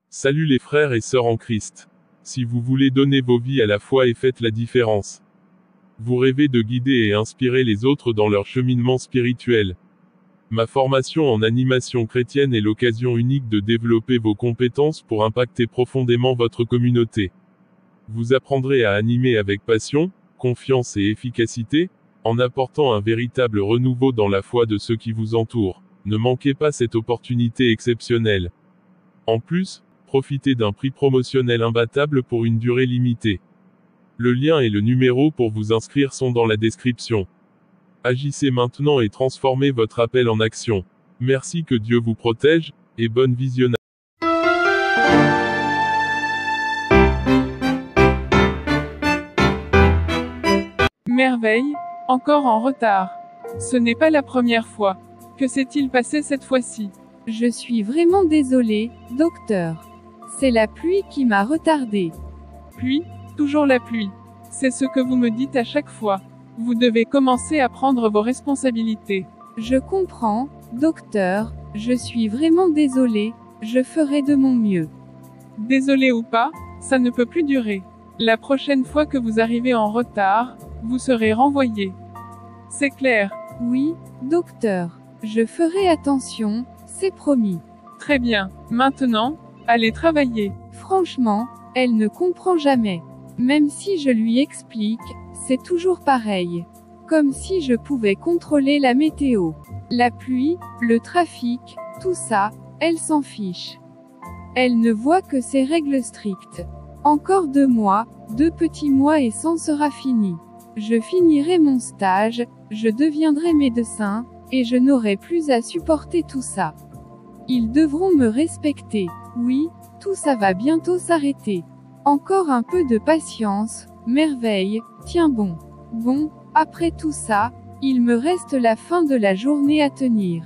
Salut les frères et sœurs en Christ. Si vous voulez donner vos vies à la foi et faites la différence. Vous rêvez de guider et inspirer les autres dans leur cheminement spirituel. Ma formation en animation chrétienne est l'occasion unique de développer vos compétences pour impacter profondément votre communauté. Vous apprendrez à animer avec passion, confiance et efficacité, en apportant un véritable renouveau dans la foi de ceux qui vous entourent. Ne manquez pas cette opportunité exceptionnelle. En plus, profitez d'un prix promotionnel imbattable pour une durée limitée. Le lien et le numéro pour vous inscrire sont dans la description. Agissez maintenant et transformez votre appel en action. Merci, que Dieu vous protège, et bonne visionnage. Merveille, encore en retard. Ce n'est pas la première fois. Que s'est-il passé cette fois-ci? Je suis vraiment désolée, docteur. C'est la pluie qui m'a retardée. Pluie? Toujours la pluie. C'est ce que vous me dites à chaque fois. Vous devez commencer à prendre vos responsabilités. Je comprends, docteur, je suis vraiment désolée, je ferai de mon mieux. Désolé ou pas, ça ne peut plus durer. La prochaine fois que vous arrivez en retard, vous serez renvoyé. C'est clair? Oui, docteur. Je ferai attention, c'est promis. Très bien. Maintenant, allez travailler. Franchement, elle ne comprend jamais. Même si je lui explique, c'est toujours pareil. Comme si je pouvais contrôler la météo. La pluie, le trafic, tout ça, elle s'en fiche. Elle ne voit que ses règles strictes. Encore 2 mois, 2 petits mois et ça sera fini. Je finirai mon stage, je deviendrai médecin, et je n'aurai plus à supporter tout ça. Ils devront me respecter. Oui, tout ça va bientôt s'arrêter. Encore un peu de patience, merveille, tiens bon. Bon, après tout ça, il me reste la fin de la journée à tenir.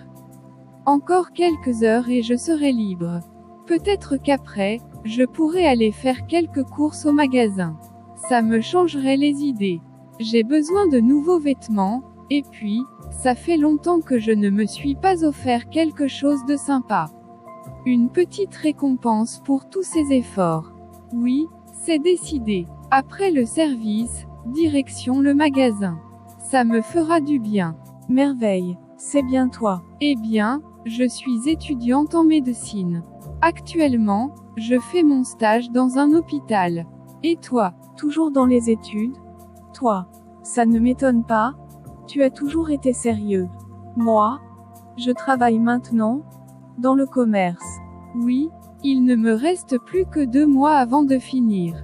Encore quelques heures et je serai libre. Peut-être qu'après, je pourrai aller faire quelques courses au magasin. Ça me changerait les idées. J'ai besoin de nouveaux vêtements, et puis, ça fait longtemps que je ne me suis pas offert quelque chose de sympa. Une petite récompense pour tous ces efforts. Oui, c'est décidé. Après le service, direction le magasin. Ça me fera du bien. Merveille, c'est bien toi. Eh bien, je suis étudiante en médecine. Actuellement, je fais mon stage dans un hôpital. Et toi? Toujours dans les études? Toi? Ça ne m'étonne pas. Tu as toujours été sérieux. Moi? Je travaille maintenant dans le commerce. Oui, il ne me reste plus que 2 mois avant de finir.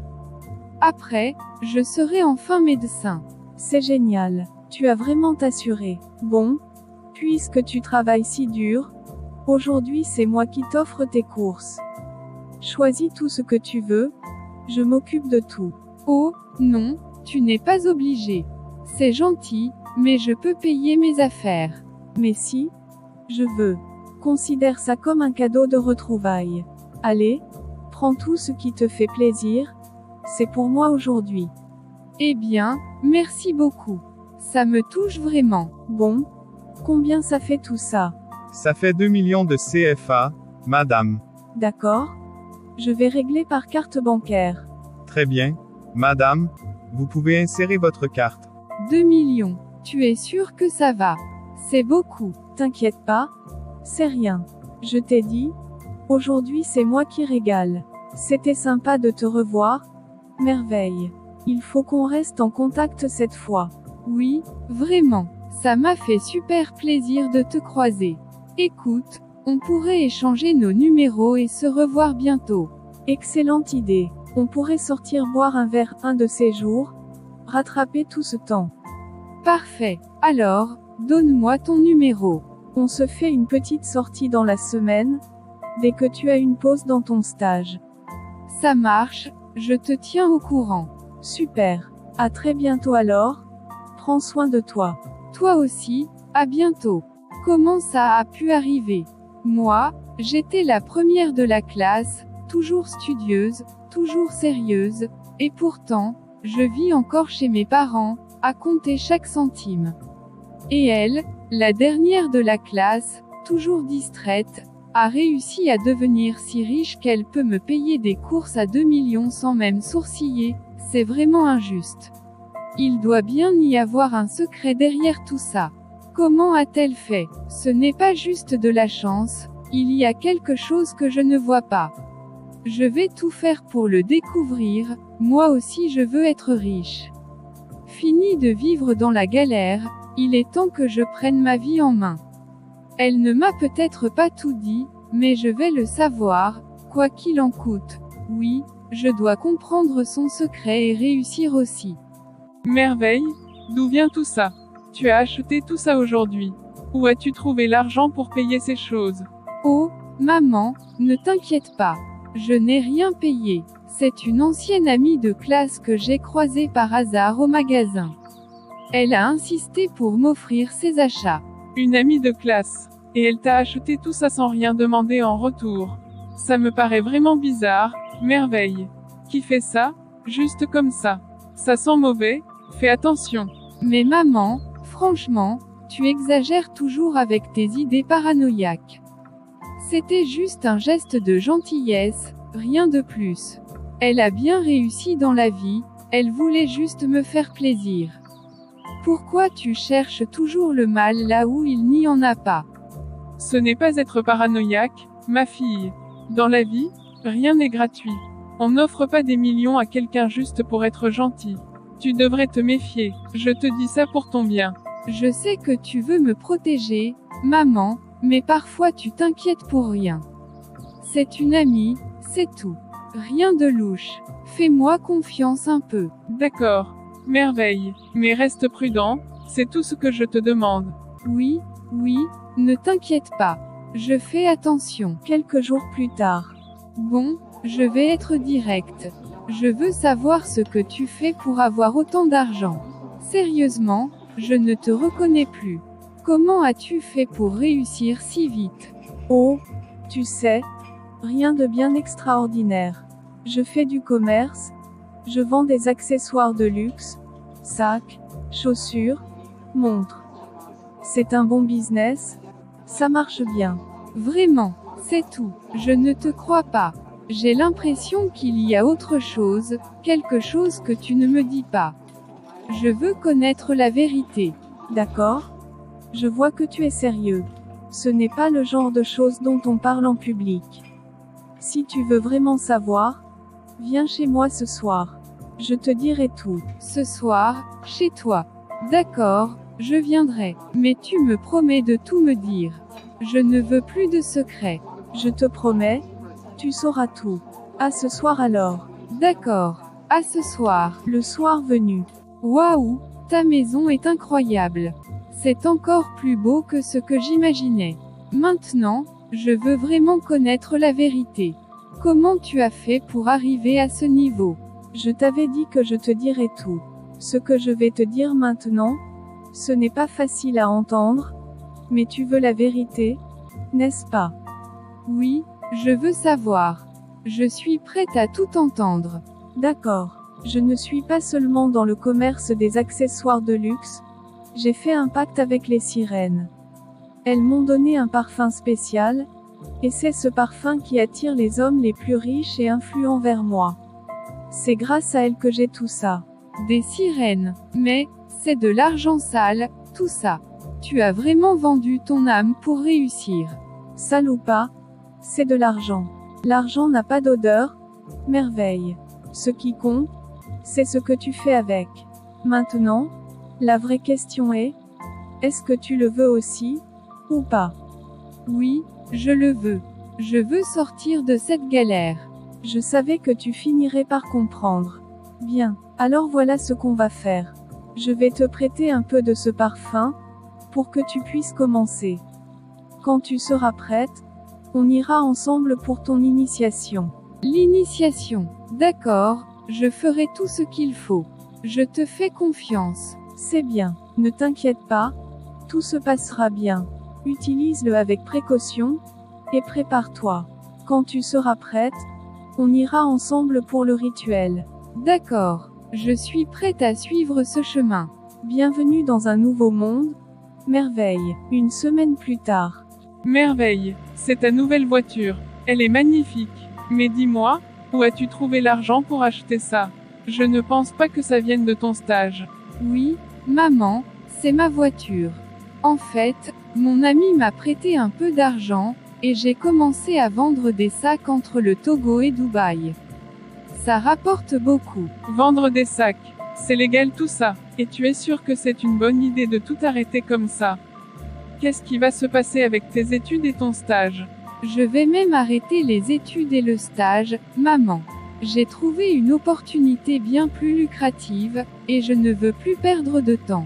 Après, je serai enfin médecin. C'est génial. Tu as vraiment t'assuré. Bon, puisque tu travailles si dur, aujourd'hui c'est moi qui t'offre tes courses. Choisis tout ce que tu veux, je m'occupe de tout. Oh, non, tu n'es pas obligé. C'est gentil, mais je peux payer mes affaires. Mais si, je veux. Considère ça comme un cadeau de retrouvailles. Allez, prends tout ce qui te fait plaisir. C'est pour moi aujourd'hui. Eh bien, merci beaucoup. Ça me touche vraiment. Bon, combien ça fait tout ça? Ça fait 2 millions de CFA, madame. D'accord. Je vais régler par carte bancaire. Très bien. Madame, vous pouvez insérer votre carte. 2 millions. Tu es sûr que ça va? C'est beaucoup. T'inquiète pas. C'est rien. Je t'ai dit. Aujourd'hui c'est moi qui régale. C'était sympa de te revoir. Merveille. Il faut qu'on reste en contact cette fois. Oui, vraiment. Ça m'a fait super plaisir de te croiser. Écoute, on pourrait échanger nos numéros et se revoir bientôt. Excellente idée. On pourrait sortir boire un verre un de ces jours. Rattraper tout ce temps. Parfait. Alors, donne-moi ton numéro. On se fait une petite sortie dans la semaine, dès que tu as une pause dans ton stage. Ça marche, je te tiens au courant. Super. À très bientôt alors. Prends soin de toi. Toi aussi, à bientôt. Comment ça a pu arriver? Moi, j'étais la première de la classe, toujours studieuse, toujours sérieuse, et pourtant, je vis encore chez mes parents, à compter chaque centime. Et elle, la dernière de la classe, toujours distraite, a réussi à devenir si riche qu'elle peut me payer des courses à 2 millions sans même sourciller, c'est vraiment injuste. Il doit bien y avoir un secret derrière tout ça. Comment a-t-elle fait? Ce n'est pas juste de la chance, il y a quelque chose que je ne vois pas. Je vais tout faire pour le découvrir, moi aussi je veux être riche. Fini de vivre dans la galère, il est temps que je prenne ma vie en main. Elle ne m'a peut-être pas tout dit, mais je vais le savoir, quoi qu'il en coûte. Oui, je dois comprendre son secret et réussir aussi. Merveille, d'où vient tout ça? Tu as acheté tout ça aujourd'hui. Où as-tu trouvé l'argent pour payer ces choses? Oh, maman, ne t'inquiète pas. Je n'ai rien payé. C'est une ancienne amie de classe que j'ai croisée par hasard au magasin. Elle a insisté pour m'offrir ses achats. Une amie de classe. Et elle t'a acheté tout ça sans rien demander en retour. Ça me paraît vraiment bizarre, Merveille. Qui fait ça, juste comme ça? Ça sent mauvais, fais attention. Mais maman, franchement, tu exagères toujours avec tes idées paranoïaques. C'était juste un geste de gentillesse, rien de plus. Elle a bien réussi dans la vie, elle voulait juste me faire plaisir. Pourquoi tu cherches toujours le mal là où il n'y en a pas? Ce n'est pas être paranoïaque, ma fille. Dans la vie, rien n'est gratuit. On n'offre pas des millions à quelqu'un juste pour être gentil. Tu devrais te méfier, je te dis ça pour ton bien. Je sais que tu veux me protéger, maman, mais parfois tu t'inquiètes pour rien. C'est une amie, c'est tout. Rien de louche. Fais-moi confiance un peu. D'accord. Merveille. Mais reste prudent, c'est tout ce que je te demande. Oui, ne t'inquiète pas. Je fais attention. Quelques jours plus tard. Bon, je vais être direct. Je veux savoir ce que tu fais pour avoir autant d'argent. Sérieusement, je ne te reconnais plus. Comment as-tu fait pour réussir si vite? Oh, tu sais, rien de bien extraordinaire. Je fais du commerce, je vends des accessoires de luxe, sacs, chaussures, montres. C'est un bon business, ça marche bien. Vraiment, c'est tout. Je ne te crois pas. J'ai l'impression qu'il y a autre chose, quelque chose que tu ne me dis pas. Je veux connaître la vérité. D'accord? Je vois que tu es sérieux. Ce n'est pas le genre de choses dont on parle en public. Si tu veux vraiment savoir, viens chez moi ce soir. Je te dirai tout. Ce soir, chez toi. D'accord, je viendrai. Mais tu me promets de tout me dire. Je ne veux plus de secrets. Je te promets, tu sauras tout. À ce soir alors. D'accord. À ce soir. Le soir venu. Waouh, ta maison est incroyable. C'est encore plus beau que ce que j'imaginais. Maintenant, je veux vraiment connaître la vérité. Comment tu as fait pour arriver à ce niveau? Je t'avais dit que je te dirais tout. Ce que je vais te dire maintenant, ce n'est pas facile à entendre, mais tu veux la vérité, n'est-ce pas? Oui, je veux savoir. Je suis prête à tout entendre. D'accord. Je ne suis pas seulement dans le commerce des accessoires de luxe. J'ai fait un pacte avec les sirènes. Elles m'ont donné un parfum spécial, et c'est ce parfum qui attire les hommes les plus riches et influents vers moi. C'est grâce à elles que j'ai tout ça. Des sirènes. Mais, c'est de l'argent sale, tout ça. Tu as vraiment vendu ton âme pour réussir. Sale ou pas, c'est de l'argent. L'argent n'a pas d'odeur, Merveille. Ce qui compte, c'est ce que tu fais avec. Maintenant, la vraie question est-ce que tu le veux aussi, ou pas? Oui, je le veux. Je veux sortir de cette galère. Je savais que tu finirais par comprendre. Bien, alors voilà ce qu'on va faire. Je vais te prêter un peu de ce parfum, pour que tu puisses commencer. Quand tu seras prête, on ira ensemble pour ton initiation. L'initiation. D'accord, je ferai tout ce qu'il faut. Je te fais confiance. C'est bien, ne t'inquiète pas, tout se passera bien. Utilise-le avec précaution, et prépare-toi. Quand tu seras prête, on ira ensemble pour le rituel. D'accord, je suis prête à suivre ce chemin. Bienvenue dans un nouveau monde, Merveille. Une semaine plus tard. Merveille, C'est ta nouvelle voiture. Elle est magnifique. Mais dis-moi, où as-tu trouvé l'argent pour acheter ça? Je ne pense pas que ça vienne de ton stage. Oui, maman, c'est ma voiture. En fait, mon ami m'a prêté un peu d'argent, et j'ai commencé à vendre des sacs entre le Togo et Dubaï. Ça rapporte beaucoup. Vendre des sacs. C'est légal tout ça. Et tu es sûr que c'est une bonne idée de tout arrêter comme ça? Qu'est-ce qui va se passer avec tes études et ton stage? Je vais même arrêter les études et le stage, maman. J'ai trouvé une opportunité bien plus lucrative, et je ne veux plus perdre de temps.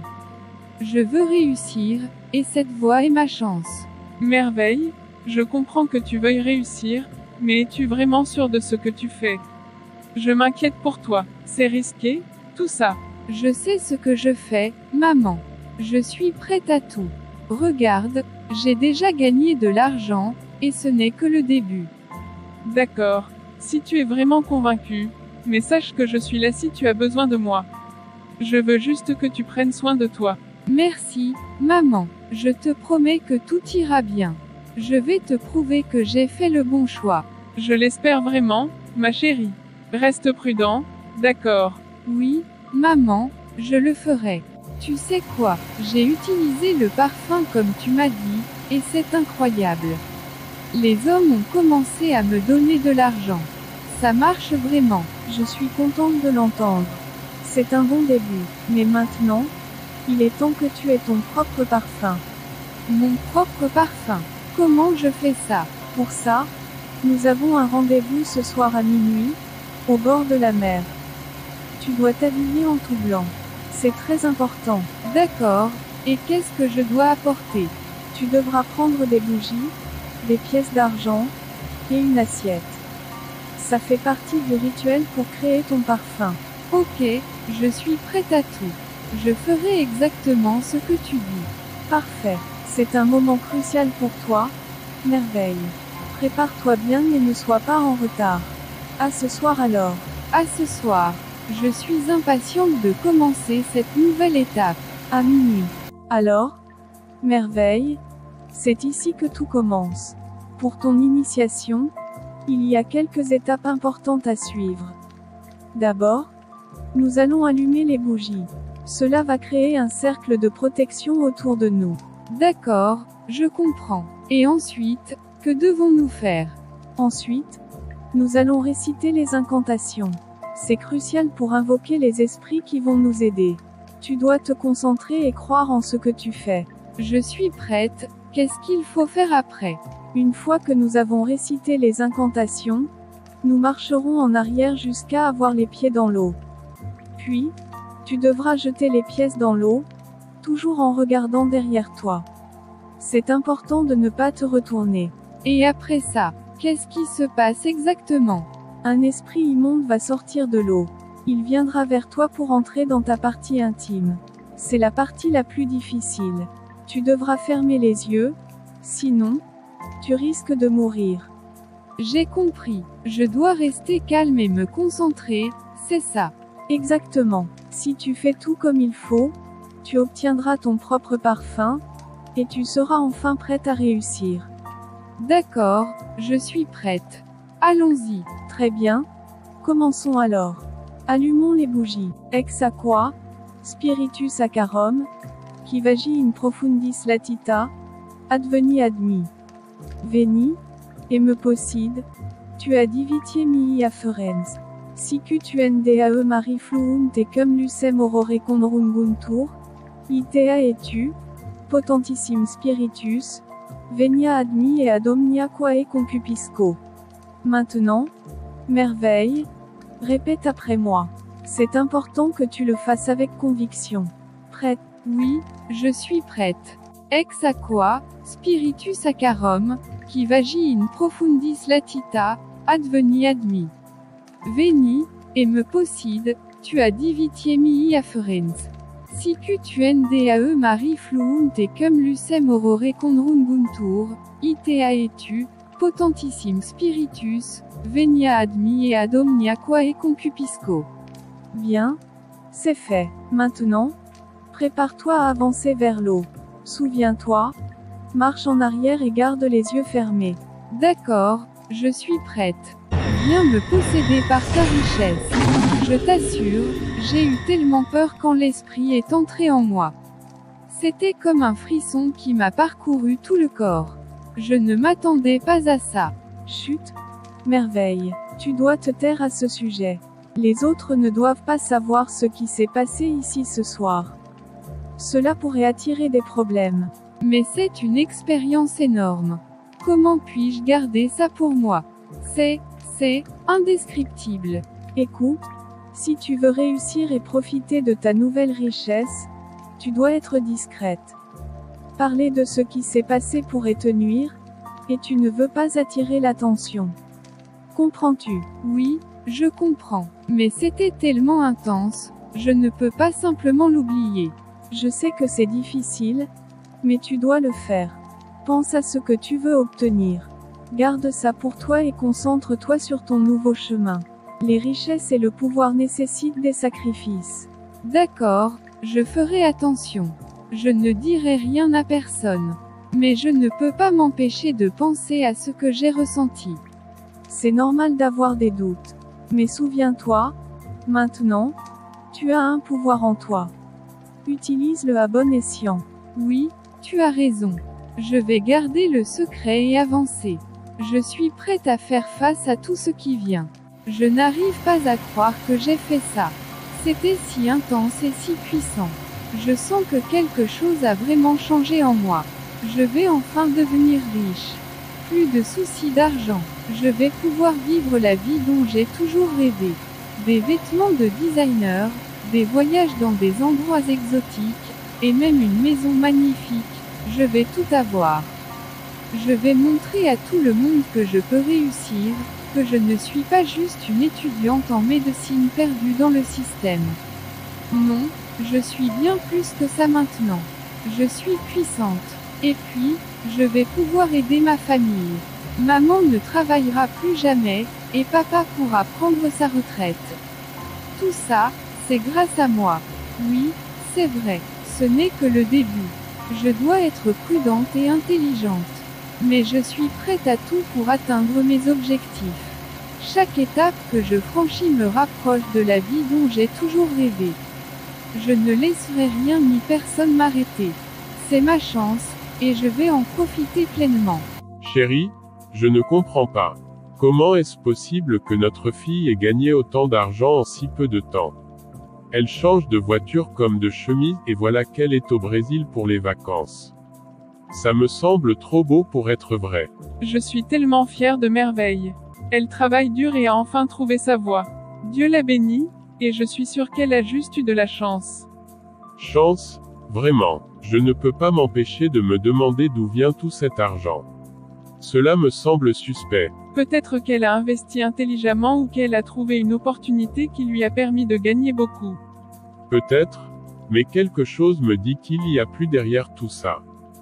Je veux réussir, et cette voie est ma chance. Merveille. Je comprends que tu veuilles réussir, mais es-tu vraiment sûr de ce que tu fais? Je m'inquiète pour toi. C'est risqué, tout ça. Je sais ce que je fais, maman. Je suis prête à tout. Regarde, j'ai déjà gagné de l'argent, et ce n'est que le début. D'accord. Si tu es vraiment convaincu, mais sache que je suis là si tu as besoin de moi. Je veux juste que tu prennes soin de toi. Merci, maman. Je te promets que tout ira bien. Je vais te prouver que j'ai fait le bon choix. Je l'espère vraiment, ma chérie. Reste prudent, d'accord? Oui, maman, je le ferai. Tu sais quoi, j'ai utilisé le parfum comme tu m'as dit, et c'est incroyable. Les hommes ont commencé à me donner de l'argent. Ça marche vraiment. Je suis contente de l'entendre. C'est un bon début. Mais maintenant, il est temps que tu aies ton propre parfum. Mon propre parfum. Comment je fais ça? Pour ça, nous avons un rendez-vous ce soir à minuit, au bord de la mer. Tu dois t'habiller en tout blanc. C'est très important. D'accord, et qu'est-ce que je dois apporter? Tu devras prendre des bougies, des pièces d'argent, et une assiette. Ça fait partie du rituel pour créer ton parfum. Ok, je suis prête à tout. Je ferai exactement ce que tu dis. Parfait. C'est un moment crucial pour toi, Merveille. Prépare-toi bien et ne sois pas en retard. À ce soir alors. À ce soir. Je suis impatiente de commencer cette nouvelle étape. À minuit. Alors, Merveille, c'est ici que tout commence. Pour ton initiation, il y a quelques étapes importantes à suivre. D'abord, nous allons allumer les bougies. Cela va créer un cercle de protection autour de nous. D'accord, je comprends. Et ensuite, que devons-nous faire? Ensuite, nous allons réciter les incantations. C'est crucial pour invoquer les esprits qui vont nous aider. Tu dois te concentrer et croire en ce que tu fais. Je suis prête, qu'est-ce qu'il faut faire après? Une fois que nous avons récité les incantations, nous marcherons en arrière jusqu'à avoir les pieds dans l'eau. Puis, tu devras jeter les pièces dans l'eau, toujours en regardant derrière toi. C'est important de ne pas te retourner. Et après ça, qu'est-ce qui se passe exactement? Un esprit immonde va sortir de l'eau. Il viendra vers toi pour entrer dans ta partie intime. C'est la partie la plus difficile. Tu devras fermer les yeux, sinon, tu risques de mourir. J'ai compris. Je dois rester calme et me concentrer, c'est ça. Exactement. Si tu fais tout comme il faut, tu obtiendras ton propre parfum, et tu seras enfin prête à réussir. D'accord, je suis prête. Allons-y. Très bien. Commençons alors. Allumons les bougies. Ex aqua, spiritus saccharum, qui vagi in profundis latita, adveni admi. Veni, et me posside, tu as divitié mihi afferens. Sicu tuendae mari fluum te cum lucem aurore conrunguntur, itea et tu, potentissim spiritus, venia admi et ad omnia quae concupisco. Maintenant, Merveille, répète après moi. C'est important que tu le fasses avec conviction. Prête? Oui, je suis prête. Ex aqua, spiritus saccharum, qui vagi in profundis latita, adveni admi. Veni, et me posside, tu as divitié mihi afferens. Sicu tuendae mari fluum te cum lucem aurore conrunguntur, itea et tu, potentissim spiritus, venia admi et ad omnia quae concupisco. Bien. C'est fait. Maintenant, prépare-toi à avancer vers l'eau. Souviens-toi, Marche en arrière et garde les yeux fermés. D'accord, je suis prête. Viens me posséder par ta richesse. Je t'assure, j'ai eu tellement peur quand l'esprit est entré en moi. C'était comme un frisson qui m'a parcouru tout le corps. Je ne m'attendais pas à ça. Chut. Merveille. Tu dois te taire à ce sujet. Les autres ne doivent pas savoir ce qui s'est passé ici ce soir. Cela pourrait attirer des problèmes. Mais c'est une expérience énorme. Comment puis-je garder ça pour moi? C'est indescriptible. Écoute, si tu veux réussir et profiter de ta nouvelle richesse, tu dois être discrète. Parler de ce qui s'est passé pourrait te nuire, et tu ne veux pas attirer l'attention. Comprends-tu? Oui, je comprends. Mais c'était tellement intense, je ne peux pas simplement l'oublier. Je sais que c'est difficile, mais tu dois le faire. Pense à ce que tu veux obtenir. Garde ça pour toi et concentre-toi sur ton nouveau chemin. Les richesses et le pouvoir nécessitent des sacrifices. D'accord, je ferai attention. Je ne dirai rien à personne. Mais je ne peux pas m'empêcher de penser à ce que j'ai ressenti. C'est normal d'avoir des doutes. Mais souviens-toi, maintenant, tu as un pouvoir en toi. Utilise-le à bon escient. Oui, tu as raison. Je vais garder le secret et avancer. Je suis prête à faire face à tout ce qui vient. Je n'arrive pas à croire que j'ai fait ça. C'était si intense et si puissant. Je sens que quelque chose a vraiment changé en moi. Je vais enfin devenir riche. Plus de soucis d'argent. Je vais pouvoir vivre la vie dont j'ai toujours rêvé. Des vêtements de designer, des voyages dans des endroits exotiques, et même une maison magnifique. Je vais tout avoir. Je vais montrer à tout le monde que je peux réussir, que je ne suis pas juste une étudiante en médecine perdue dans le système. Non, je suis bien plus que ça maintenant. Je suis puissante. Et puis, je vais pouvoir aider ma famille. Maman ne travaillera plus jamais, et papa pourra prendre sa retraite. Tout ça, c'est grâce à moi. Oui, c'est vrai, ce n'est que le début. Je dois être prudente et intelligente. Mais je suis prête à tout pour atteindre mes objectifs. Chaque étape que je franchis me rapproche de la vie dont j'ai toujours rêvé. Je ne laisserai rien ni personne m'arrêter. C'est ma chance, et je vais en profiter pleinement. Chérie, je ne comprends pas. Comment est-ce possible que notre fille ait gagné autant d'argent en si peu de temps? Elle change de voiture comme de chemise et voilà qu'elle est au Brésil pour les vacances. Ça me semble trop beau pour être vrai. Je suis tellement fière de Merveille. Elle travaille dur et a enfin trouvé sa voie. Dieu la bénit, et je suis sûre qu'elle a juste eu de la chance. Chance? Vraiment. Je ne peux pas m'empêcher de me demander d'où vient tout cet argent. Cela me semble suspect. Peut-être qu'elle a investi intelligemment ou qu'elle a trouvé une opportunité qui lui a permis de gagner beaucoup. Peut-être, mais quelque chose me dit qu'il y a plus derrière tout ça.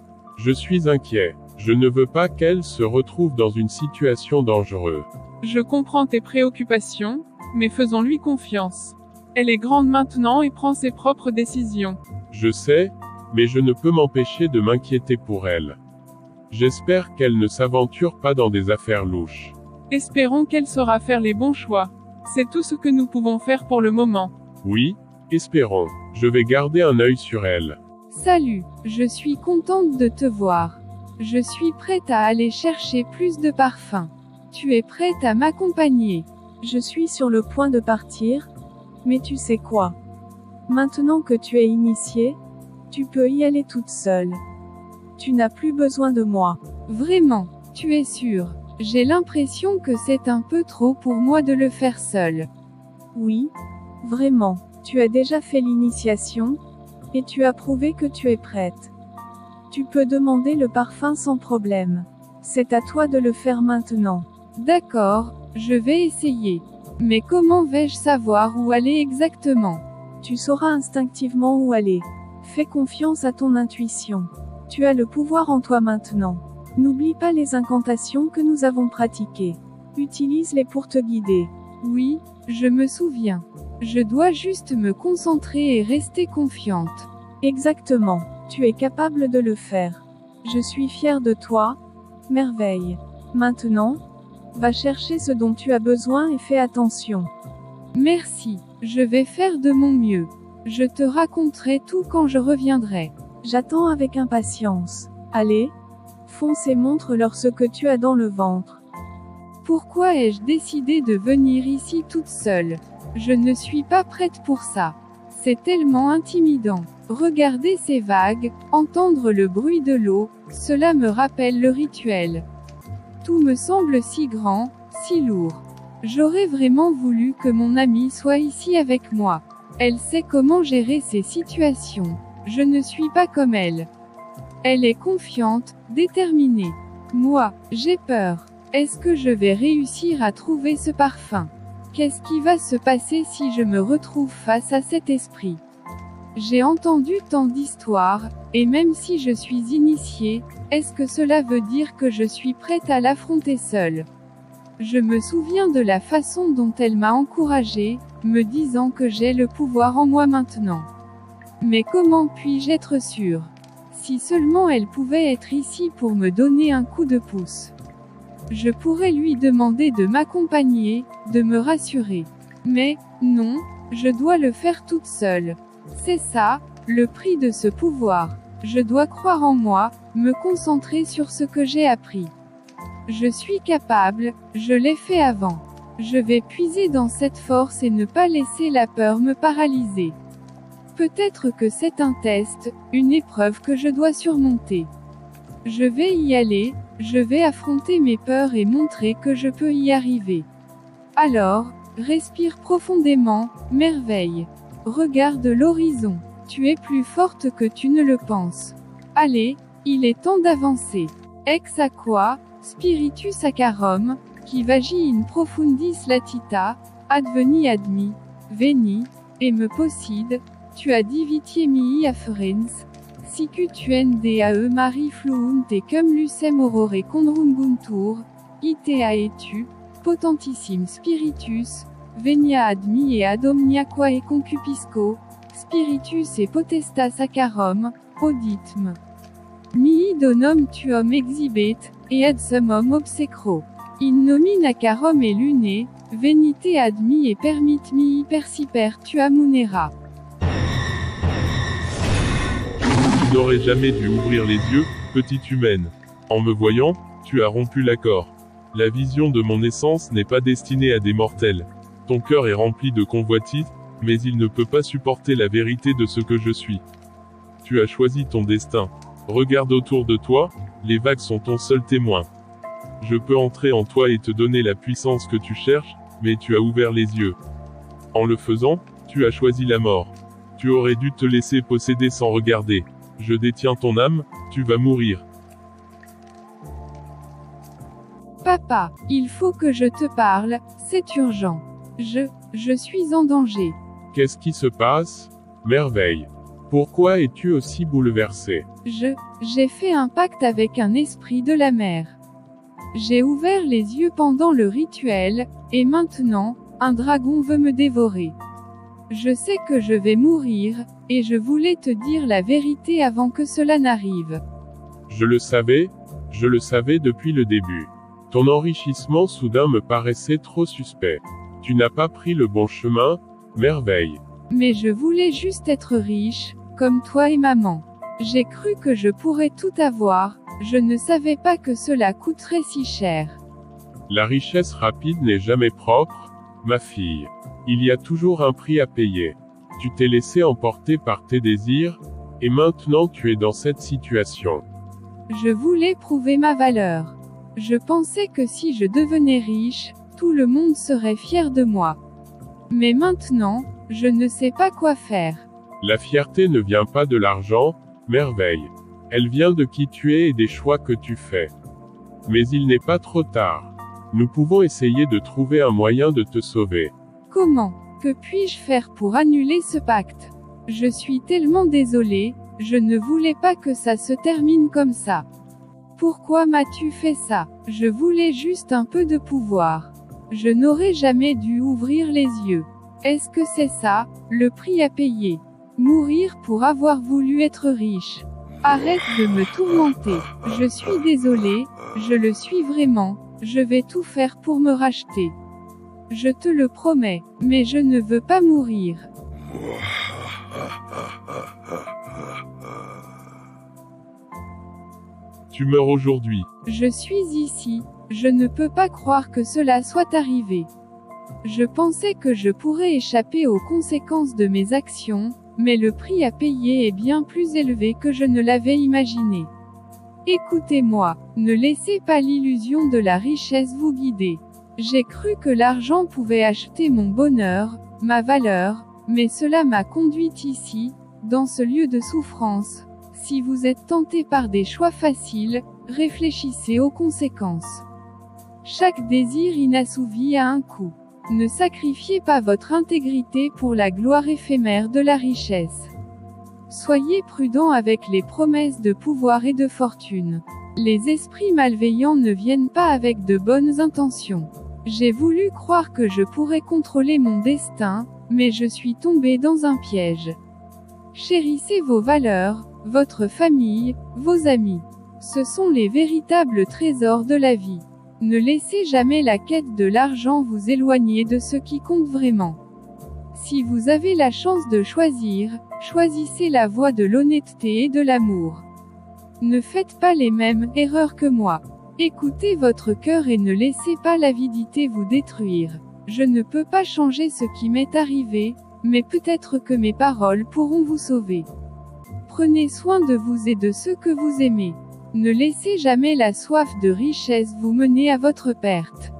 Je suis inquiet. Je ne veux pas qu'elle se retrouve dans une situation dangereuse. Je comprends tes préoccupations, mais faisons-lui confiance. Elle est grande maintenant et prend ses propres décisions. Je sais, mais je ne peux m'empêcher de m'inquiéter pour elle. J'espère qu'elle ne s'aventure pas dans des affaires louches. Espérons qu'elle saura faire les bons choix. C'est tout ce que nous pouvons faire pour le moment. Oui, espérons. Je vais garder un œil sur elle. Salut, je suis contente de te voir. Je suis prête à aller chercher plus de parfums. Tu es prête à m'accompagner? Je suis sur le point de partir, mais tu sais quoi? Maintenant que tu es initiée, tu peux y aller toute seule. Tu n'as plus besoin de moi. Vraiment, tu es sûre? J'ai l'impression que c'est un peu trop pour moi de le faire seule. Oui, vraiment. Tu as déjà fait l'initiation, et tu as prouvé que tu es prête. Tu peux demander le parfum sans problème. C'est à toi de le faire maintenant. D'accord, je vais essayer. Mais comment vais-je savoir où aller exactement? Tu sauras instinctivement où aller. Fais confiance à ton intuition. Tu as le pouvoir en toi maintenant. N'oublie pas les incantations que nous avons pratiquées. Utilise-les pour te guider. Oui, je me souviens. Je dois juste me concentrer et rester confiante. Exactement. Tu es capable de le faire. Je suis fière de toi, merveille. Maintenant, va chercher ce dont tu as besoin et fais attention. Merci, je vais faire de mon mieux. Je te raconterai tout quand je reviendrai. J'attends avec impatience. Allez, fonce et montre-leur ce que tu as dans le ventre. Pourquoi ai-je décidé de venir ici toute seule? Je ne suis pas prête pour ça. C'est tellement intimidant. Regarder ces vagues, entendre le bruit de l'eau, cela me rappelle le rituel. Tout me semble si grand, si lourd. J'aurais vraiment voulu que mon amie soit ici avec moi. Elle sait comment gérer ces situations. Je ne suis pas comme elle. Elle est confiante, déterminée. Moi, j'ai peur. Est-ce que je vais réussir à trouver ce parfum? Qu'est-ce qui va se passer si je me retrouve face à cet esprit? J'ai entendu tant d'histoires, et même si je suis initiée, est-ce que cela veut dire que je suis prête à l'affronter seule? Je me souviens de la façon dont elle m'a encouragée, me disant que j'ai le pouvoir en moi maintenant. Mais comment puis-je être sûre? Si seulement elle pouvait être ici pour me donner un coup de pouce. Je pourrais lui demander de m'accompagner, de me rassurer. Mais, non, je dois le faire toute seule. C'est ça, le prix de ce pouvoir. Je dois croire en moi, me concentrer sur ce que j'ai appris. Je suis capable, je l'ai fait avant. Je vais puiser dans cette force et ne pas laisser la peur me paralyser. Peut-être que c'est un test, une épreuve que je dois surmonter. Je vais y aller, je vais affronter mes peurs et montrer que je peux y arriver. Alors, respire profondément, merveille. Regarde l'horizon. Tu es plus forte que tu ne le penses. Allez, il est temps d'avancer. Ex aqua, spiritus saccharum, qui vagi in profundis latita, adveni admi, veni, et me posside, tu as divitiae mihi afferens, sicu tuendae mari fluunt et cum lucem aurore conrunguntur, itea etu, potentissime spiritus, venia admi et ad omnia quae concupisco, spiritus et potesta saccharum, auditme. Mihi donum tuum exhibet, et ad summum obsecro. In nomine carum et lune, venite admi et permit mihi perciper tua munera. Tu n'aurais jamais dû ouvrir les yeux, petite humaine. En me voyant, tu as rompu l'accord. La vision de mon essence n'est pas destinée à des mortels. Ton cœur est rempli de convoitises, mais il ne peut pas supporter la vérité de ce que je suis. Tu as choisi ton destin. Regarde autour de toi, les vagues sont ton seul témoin. Je peux entrer en toi et te donner la puissance que tu cherches, mais tu as ouvert les yeux. En le faisant, tu as choisi la mort. Tu aurais dû te laisser posséder sans regarder. Je détiens ton âme, tu vas mourir. Papa, il faut que je te parle, c'est urgent. Je suis en danger. Qu'est-ce qui se passe? Merveille. Pourquoi es-tu aussi bouleversée? J'ai fait un pacte avec un esprit de la mer. J'ai ouvert les yeux pendant le rituel, et maintenant, un dragon veut me dévorer. Je sais que je vais mourir, et je voulais te dire la vérité avant que cela n'arrive. Je le savais depuis le début. Ton enrichissement soudain me paraissait trop suspect. Tu n'as pas pris le bon chemin, merveille. Mais je voulais juste être riche, comme toi et maman. J'ai cru que je pourrais tout avoir, je ne savais pas que cela coûterait si cher. La richesse rapide n'est jamais propre, ma fille. Il y a toujours un prix à payer. Tu t'es laissé emporter par tes désirs, et maintenant tu es dans cette situation. Je voulais prouver ma valeur. Je pensais que si je devenais riche, tout le monde serait fier de moi. Mais maintenant, je ne sais pas quoi faire. La fierté ne vient pas de l'argent, merveille. Elle vient de qui tu es et des choix que tu fais. Mais il n'est pas trop tard. Nous pouvons essayer de trouver un moyen de te sauver. Comment? Que puis-je faire pour annuler ce pacte? Je suis tellement désolée, je ne voulais pas que ça se termine comme ça. Pourquoi m'as-tu fait ça? Je voulais juste un peu de pouvoir. Je n'aurais jamais dû ouvrir les yeux. Est-ce que c'est ça, le prix à payer? Mourir pour avoir voulu être riche. Arrête de me tourmenter. Je suis désolée, je le suis vraiment, je vais tout faire pour me racheter. Je te le promets, mais je ne veux pas mourir. Tu meurs aujourd'hui. Je suis ici, je ne peux pas croire que cela soit arrivé. Je pensais que je pourrais échapper aux conséquences de mes actions, mais le prix à payer est bien plus élevé que je ne l'avais imaginé. Écoutez-moi, ne laissez pas l'illusion de la richesse vous guider. J'ai cru que l'argent pouvait acheter mon bonheur, ma valeur, mais cela m'a conduite ici, dans ce lieu de souffrance. Si vous êtes tenté par des choix faciles, réfléchissez aux conséquences. Chaque désir inassouvi a un coût. Ne sacrifiez pas votre intégrité pour la gloire éphémère de la richesse. Soyez prudent avec les promesses de pouvoir et de fortune. Les esprits malveillants ne viennent pas avec de bonnes intentions. J'ai voulu croire que je pourrais contrôler mon destin, mais je suis tombé dans un piège. Chérissez vos valeurs, votre famille, vos amis. Ce sont les véritables trésors de la vie. Ne laissez jamais la quête de l'argent vous éloigner de ce qui compte vraiment. Si vous avez la chance de choisir, choisissez la voie de l'honnêteté et de l'amour. Ne faites pas les mêmes erreurs que moi. Écoutez votre cœur et ne laissez pas l'avidité vous détruire. Je ne peux pas changer ce qui m'est arrivé, mais peut-être que mes paroles pourront vous sauver. Prenez soin de vous et de ceux que vous aimez. Ne laissez jamais la soif de richesse vous mener à votre perte.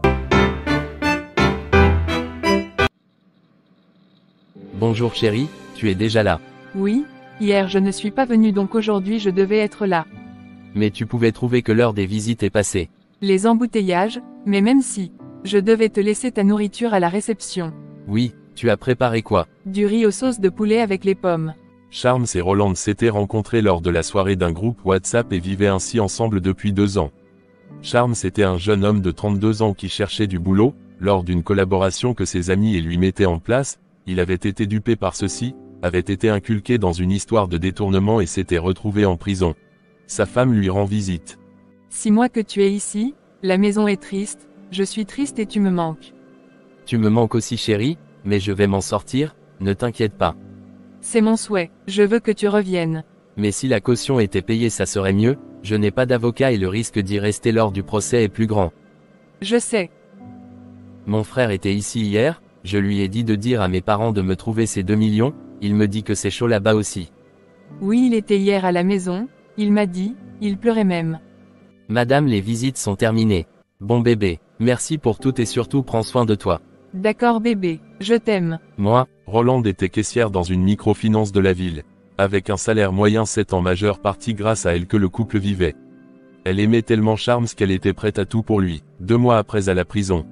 Bonjour chérie, tu es déjà là. Oui, hier je ne suis pas venue donc aujourd'hui je devais être là. Mais tu pouvais trouver que l'heure des visites est passée. Les embouteillages, mais même si, je devais te laisser ta nourriture à la réception. Oui, tu as préparé quoi? Du riz aux sauces de poulet avec les pommes. Charms et Roland s'étaient rencontrés lors de la soirée d'un groupe WhatsApp et vivaient ainsi ensemble depuis 2 ans. Charms était un jeune homme de 32 ans qui cherchait du boulot. Lors d'une collaboration que ses amis et lui mettaient en place, il avait été dupé par ceux-ci, avait été inculqué dans une histoire de détournement et s'était retrouvé en prison. Sa femme lui rend visite. 6 mois que tu es ici, la maison est triste, je suis triste et tu me manques. Tu me manques aussi chérie, mais je vais m'en sortir, ne t'inquiète pas. C'est mon souhait, je veux que tu reviennes. Mais si la caution était payée ça serait mieux, je n'ai pas d'avocat et le risque d'y rester lors du procès est plus grand. Je sais. Mon frère était ici hier, je lui ai dit de dire à mes parents de me trouver ces 2 millions, il me dit que c'est chaud là-bas aussi. Oui, il était hier à la maison, il m'a dit, il pleurait même. Madame, les visites sont terminées. Bon bébé, merci pour tout et surtout prends soin de toi. D'accord bébé, je t'aime. Moi, Roland était caissière dans une microfinance de la ville. Avec un salaire moyen, c'est en majeure partie grâce à elle que le couple vivait. Elle aimait tellement Charms qu'elle était prête à tout pour lui. 2 mois après à la prison.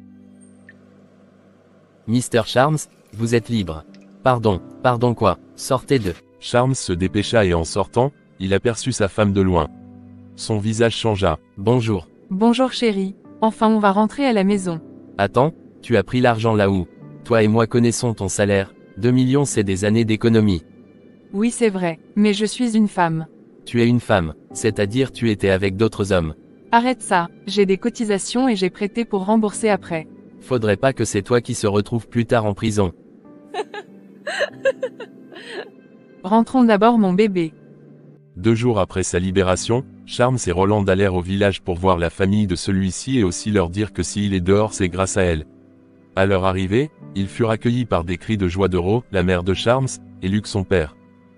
Mr. Charms, vous êtes libre. Pardon quoi, sortez de... Charms se dépêcha et en sortant, il aperçut sa femme de loin. Son visage changea. Bonjour. Bonjour chérie, enfin on va rentrer à la maison. Attends, tu as pris l'argent là où? Toi et moi connaissons ton salaire, 2 millions c'est des années d'économie. Oui c'est vrai, mais je suis une femme. Tu es une femme, c'est-à-dire tu étais avec d'autres hommes. Arrête ça, j'ai des cotisations et j'ai prêté pour rembourser après. Faudrait pas que c'est toi qui se retrouve plus tard en prison. Rentrons d'abord mon bébé. 2 jours après sa libération, Charms et Roland allèrent au village pour voir la famille de celui-ci et aussi leur dire que s'il est dehors c'est grâce à elle. À leur arrivée, ils furent accueillis par des cris de joie de Ro, la mère de Charms, et Luc son père.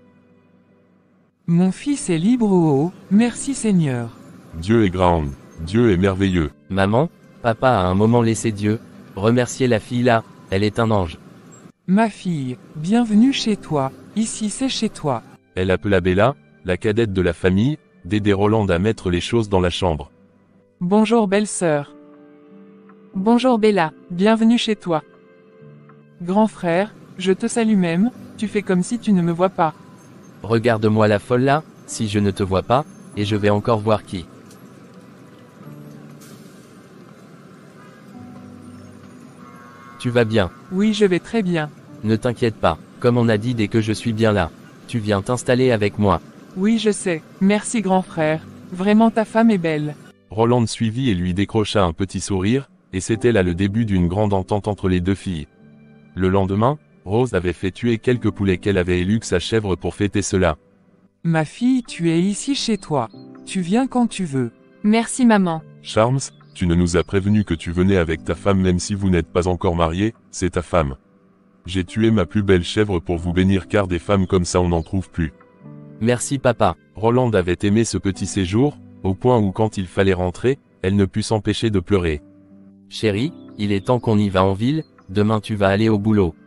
Mon fils est libre au haut, merci Seigneur. Dieu est grand, Dieu est merveilleux. Maman, papa a un moment laissé Dieu, remercier la fille là, elle est un ange. Ma fille, bienvenue chez toi, ici c'est chez toi. Elle appela Bella, la cadette de la famille, d'aider Roland à mettre les choses dans la chambre. Bonjour belle-sœur. Bonjour Bella, Bienvenue chez toi. Grand frère, je te salue même, tu fais comme si tu ne me vois pas. Regarde-moi la folle là, si je ne te vois pas, et je vais encore voir qui. Tu vas bien. Oui je vais très bien. Ne t'inquiète pas, comme on a dit dès que je suis bien là. Tu viens t'installer avec moi. Oui, je sais. Merci grand frère. Vraiment ta femme est belle. Roland suivit et lui décrocha un petit sourire, et c'était là le début d'une grande entente entre les deux filles. Le lendemain, Rose avait fait tuer quelques poulets qu'elle avait élus que sa chèvre pour fêter cela. Ma fille, tu es ici chez toi. Tu viens quand tu veux. Merci maman. Charms, tu ne nous as prévenu que tu venais avec ta femme même si vous n'êtes pas encore mariés, c'est ta femme. J'ai tué ma plus belle chèvre pour vous bénir car des femmes comme ça on n'en trouve plus. Merci papa. Roland avait aimé ce petit séjour, au point où quand il fallait rentrer, elle ne put s'empêcher de pleurer. Chérie, il est temps qu'on y va en ville, demain tu vas aller au boulot.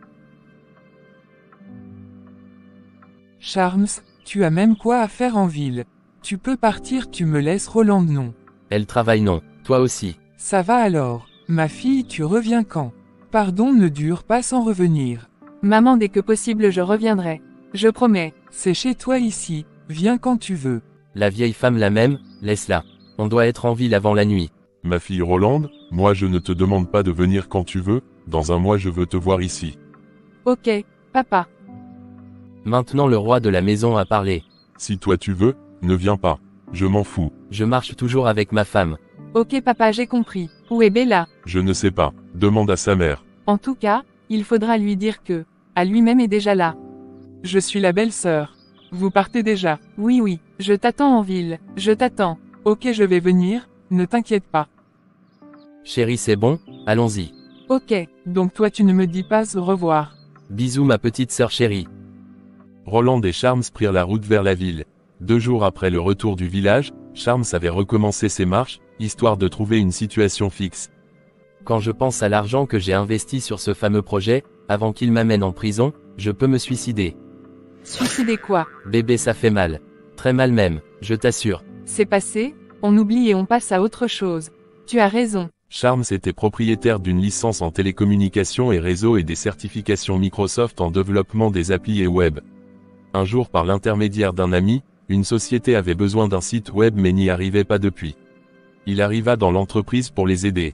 Charms, tu as même quoi à faire en ville. Tu peux partir, tu me laisses Roland non. Elle travaille non, toi aussi. Ça va alors. Ma fille, tu reviens quand? Pardon ne dure pas sans revenir. Maman, dès que possible je reviendrai. Je promets. C'est chez toi ici, viens quand tu veux. La vieille femme la même, laisse-la. On doit être en ville avant la nuit. Ma fille Rolande, moi je ne te demande pas de venir quand tu veux, dans un mois je veux te voir ici. Ok, papa. Maintenant le roi de la maison a parlé. Si toi tu veux, ne viens pas. Je m'en fous. Je marche toujours avec ma femme. Ok papa, j'ai compris. Où est Bella? Je ne sais pas. Demande à sa mère. En tout cas, il faudra lui dire que, à lui-même est déjà là. Je suis la belle-sœur. Vous partez déjà. Oui oui, je t'attends en ville, je t'attends. Ok, je vais venir, ne t'inquiète pas. Chérie, c'est bon, allons-y. Ok. Donc toi tu ne me dis pas au revoir. Bisous ma petite sœur chérie. Roland et Charms prirent la route vers la ville. 2 jours après le retour du village, Charms avait recommencé ses marches, histoire de trouver une situation fixe. Quand je pense à l'argent que j'ai investi sur ce fameux projet, avant qu'il m'amène en prison, je peux me suicider. Suicider quoi? Bébé, ça fait mal. Très mal même, je t'assure. C'est passé, on oublie et on passe à autre chose. Tu as raison. Charms était propriétaire d'une licence en télécommunications et réseau et des certifications Microsoft en développement des applis et web. Un jour, par l'intermédiaire d'un ami, une société avait besoin d'un site web mais n'y arrivait pas depuis. Il arriva dans l'entreprise pour les aider.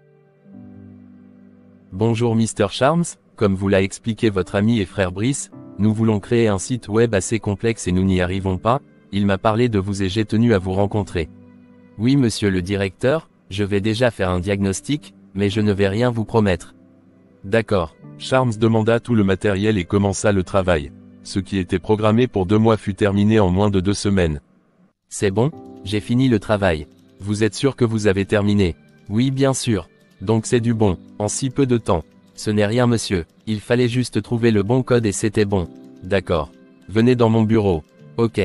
Bonjour Mr. Charms, comme vous l'a expliqué votre ami et frère Brice, nous voulons créer un site web assez complexe et nous n'y arrivons pas, il m'a parlé de vous et j'ai tenu à vous rencontrer. Oui monsieur le directeur, je vais déjà faire un diagnostic, mais je ne vais rien vous promettre. D'accord. Charms demanda tout le matériel et commença le travail. Ce qui était programmé pour 2 mois fut terminé en moins de 2 semaines. C'est bon, j'ai fini le travail. Vous êtes sûr que vous avez terminé? Oui bien sûr. Donc c'est du bon, en si peu de temps. Ce n'est rien monsieur, il fallait juste trouver le bon code et c'était bon. D'accord. Venez dans mon bureau. Ok.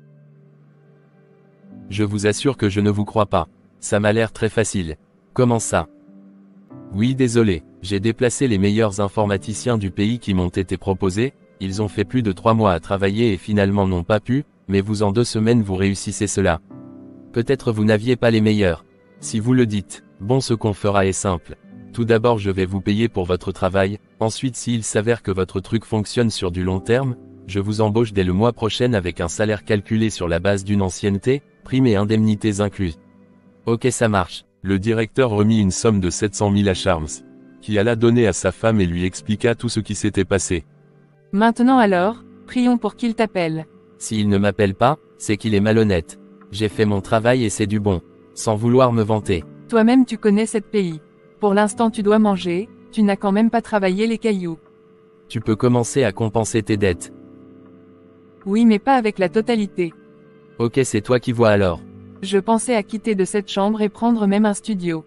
Je vous assure que je ne vous crois pas. Ça m'a l'air très facile. Comment ça? Oui désolé, j'ai déplacé les meilleurs informaticiens du pays qui m'ont été proposés, ils ont fait plus de 3 mois à travailler et finalement n'ont pas pu, mais vous en 2 semaines vous réussissez cela. Peut-être vous n'aviez pas les meilleurs. Si vous le dites. Bon, ce qu'on fera est simple. Tout d'abord je vais vous payer pour votre travail, ensuite s'il s'avère que votre truc fonctionne sur du long terme, je vous embauche dès le mois prochain avec un salaire calculé sur la base d'une ancienneté, primes et indemnités incluses. Ok ça marche. Le directeur remit une somme de 700 000 à Charms, qui alla donner à sa femme et lui expliqua tout ce qui s'était passé. Maintenant alors, prions pour qu'il t'appelle. S'il ne m'appelle pas, c'est qu'il est malhonnête. J'ai fait mon travail et c'est du bon. Sans vouloir me vanter. Toi-même tu connais cette pays. Pour l'instant tu dois manger, tu n'as quand même pas travaillé les cailloux. Tu peux commencer à compenser tes dettes. Oui mais pas avec la totalité. Ok c'est toi qui vois alors. Je pensais à quitter de cette chambre et prendre même un studio.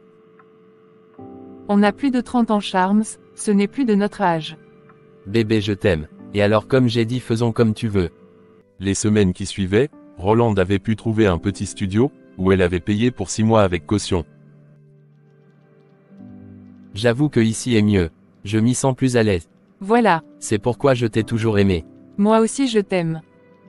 On a plus de 30 ans Charms, ce n'est plus de notre âge. Bébé je t'aime. Et alors comme j'ai dit faisons comme tu veux. Les semaines qui suivaient, Roland avait pu trouver un petit studio, où elle avait payé pour 6 mois avec caution. J'avoue que ici est mieux. Je m'y sens plus à l'aise. Voilà. C'est pourquoi je t'ai toujours aimé. Moi aussi je t'aime.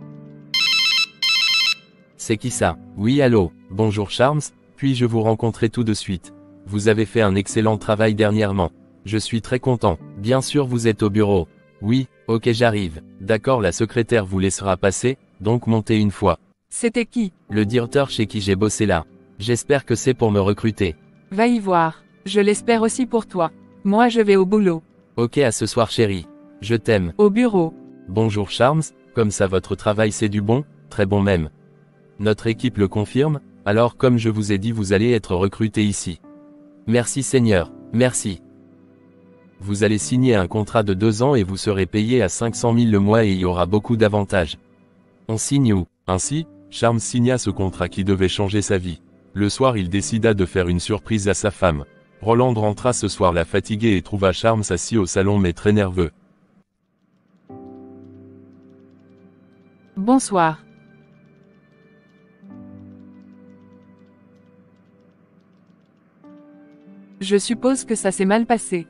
C'est qui ça? Oui allô, bonjour Charms, puis-je vous rencontrer tout de suite? Vous avez fait un excellent travail dernièrement. Je suis très content. Bien sûr vous êtes au bureau. Oui, ok j'arrive. D'accord, la secrétaire vous laissera passer, donc montez une fois. C'était qui? Le directeur chez qui j'ai bossé là. J'espère que c'est pour me recruter. Va y voir. Je l'espère aussi pour toi. Moi je vais au boulot. Ok à ce soir chérie. Je t'aime. Au bureau. Bonjour Charms, comme ça votre travail c'est du bon? très bon même. Notre équipe le confirme, alors comme je vous ai dit vous allez être recruté ici. Merci Seigneur, merci. Vous allez signer un contrat de 2 ans et vous serez payé à 500 000 le mois et il y aura beaucoup d'avantages. On signe où? Ainsi, Charms signa ce contrat qui devait changer sa vie. Le soir il décida de faire une surprise à sa femme. Roland rentra ce soir-là fatigué et trouva Charms assis au salon mais très nerveux. Bonsoir. Je suppose que ça s'est mal passé.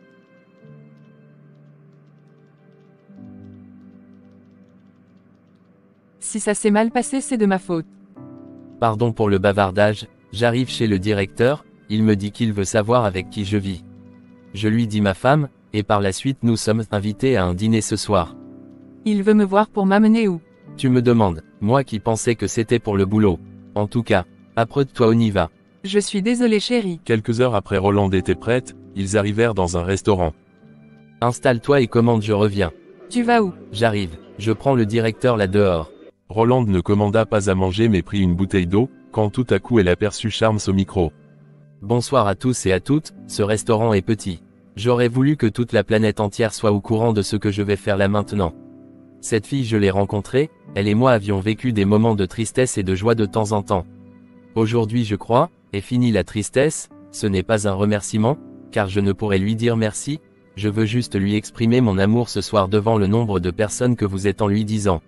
Si ça s'est mal passé, c'est de ma faute. Pardon pour le bavardage, j'arrive chez le directeur, il me dit qu'il veut savoir avec qui je vis. Je lui dis ma femme, et par la suite nous sommes invités à un dîner ce soir. Il veut me voir pour m'amener où? Tu me demandes, moi qui pensais que c'était pour le boulot. En tout cas, apprête-toi on y va. Je suis désolé chérie. Quelques heures après Roland était prête, ils arrivèrent dans un restaurant. Installe-toi et commande je reviens. Tu vas où? J'arrive, je prends le directeur là dehors. Roland ne commanda pas à manger mais prit une bouteille d'eau, quand tout à coup elle aperçut Charms au micro. Bonsoir à tous et à toutes, ce restaurant est petit. J'aurais voulu que toute la planète entière soit au courant de ce que je vais faire là maintenant. Cette fille je l'ai rencontrée, elle et moi avions vécu des moments de tristesse et de joie de temps en temps. Aujourd'hui je crois, est finie la tristesse, ce n'est pas un remerciement, car je ne pourrais lui dire merci, je veux juste lui exprimer mon amour ce soir devant le nombre de personnes que vous êtes en lui disant.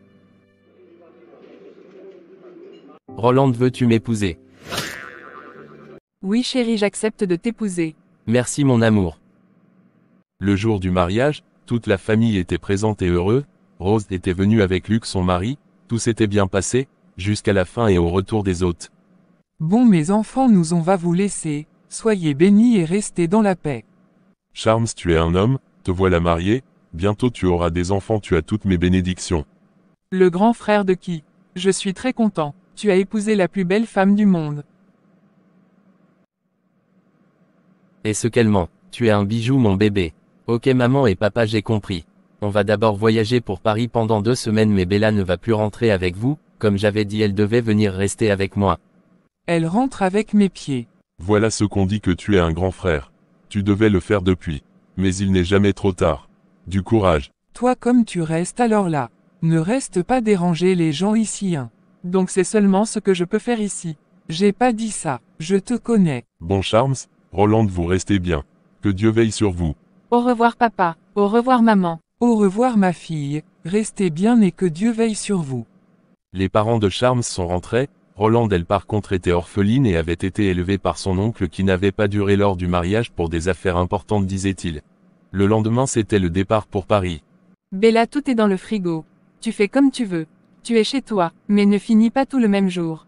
Roland veux-tu m'épouser? Oui chérie, j'accepte de t'épouser. Merci mon amour. Le jour du mariage, toute la famille était présente et heureuse, Rose était venue avec Luc son mari, tout s'était bien passé, jusqu'à la fin et au retour des hôtes. Bon mes enfants nous on va vous laisser, soyez bénis et restez dans la paix. Charms tu es un homme, te voilà marié, bientôt tu auras des enfants tu as toutes mes bénédictions. Le grand frère de qui? Je suis très content. Tu as épousé la plus belle femme du monde. Et ce qu'elle ment, tu es un bijou mon bébé. Ok maman et papa j'ai compris. On va d'abord voyager pour Paris pendant 2 semaines mais Bella ne va plus rentrer avec vous, comme j'avais dit elle devait venir rester avec moi. Elle rentre avec mes pieds. Voilà ce qu'on dit que tu es un grand frère. Tu devais le faire depuis. Mais il n'est jamais trop tard. Du courage. Toi comme tu restes alors là. Ne reste pas déranger les gens ici hein. Donc c'est seulement ce que je peux faire ici. J'ai pas dit ça, je te connais. Bon Charms, Roland vous restez bien. Que Dieu veille sur vous. Au revoir papa, au revoir maman. Au revoir ma fille, restez bien et que Dieu veille sur vous. Les parents de Charms sont rentrés, Roland elle par contre était orpheline et avait été élevée par son oncle qui n'avait pas duré lors du mariage pour des affaires importantes disait-il. Le lendemain c'était le départ pour Paris. Bella, tout est dans le frigo. Tu fais comme tu veux. Tu es chez toi, mais ne finis pas tout le même jour.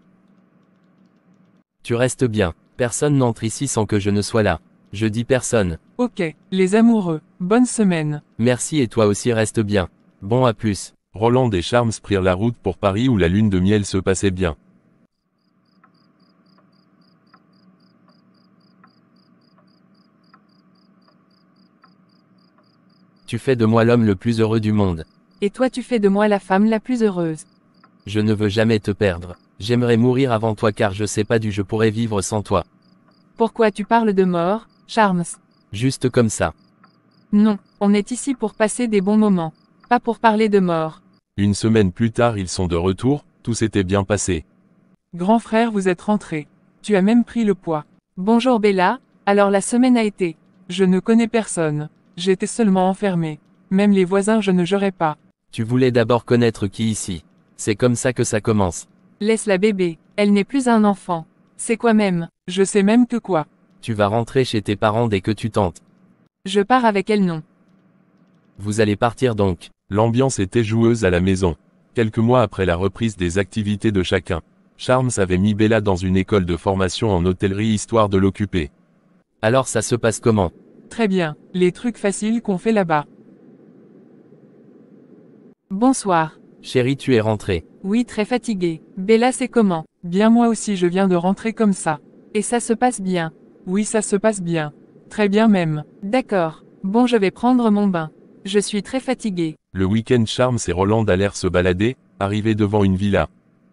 Tu restes bien, personne n'entre ici sans que je ne sois là. Je dis personne. Ok, les amoureux, bonne semaine. Merci et toi aussi reste bien. Bon à plus. Roland et Charms prirent la route pour Paris où la lune de miel se passait bien. Tu fais de moi l'homme le plus heureux du monde. Et toi tu fais de moi la femme la plus heureuse. Je ne veux jamais te perdre. J'aimerais mourir avant toi car je sais pas du je pourrais vivre sans toi. Pourquoi tu parles de mort, Charms? Juste comme ça. Non, on est ici pour passer des bons moments. Pas pour parler de mort. Une semaine plus tard ils sont de retour, tout s'était bien passé. Grand frère, vous êtes rentré. Tu as même pris le poids. Bonjour Bella, alors la semaine a été. Je ne connais personne. J'étais seulement enfermé. Même les voisins je ne jouerais pas. Tu voulais d'abord connaître qui ici. C'est comme ça que ça commence. Laisse la bébé, elle n'est plus un enfant. C'est quoi même? Je sais même que quoi. Tu vas rentrer chez tes parents dès que tu tentes. Je pars avec elle non. Vous allez partir donc. L'ambiance était joueuse à la maison. Quelques mois après la reprise des activités de chacun, Charms avait mis Bella dans une école de formation en hôtellerie histoire de l'occuper. Alors ça se passe comment? Très bien, les trucs faciles qu'on fait là-bas. Bonsoir. Chérie, tu es rentrée. Oui, très fatiguée. Bella, c'est comment? Bien moi aussi je viens de rentrer comme ça. Et ça se passe bien? Oui, ça se passe bien. Très bien même. D'accord. Bon, je vais prendre mon bain. Je suis très fatiguée. Le week-end Charms et Roland allèrent se balader, arrivé devant une villa.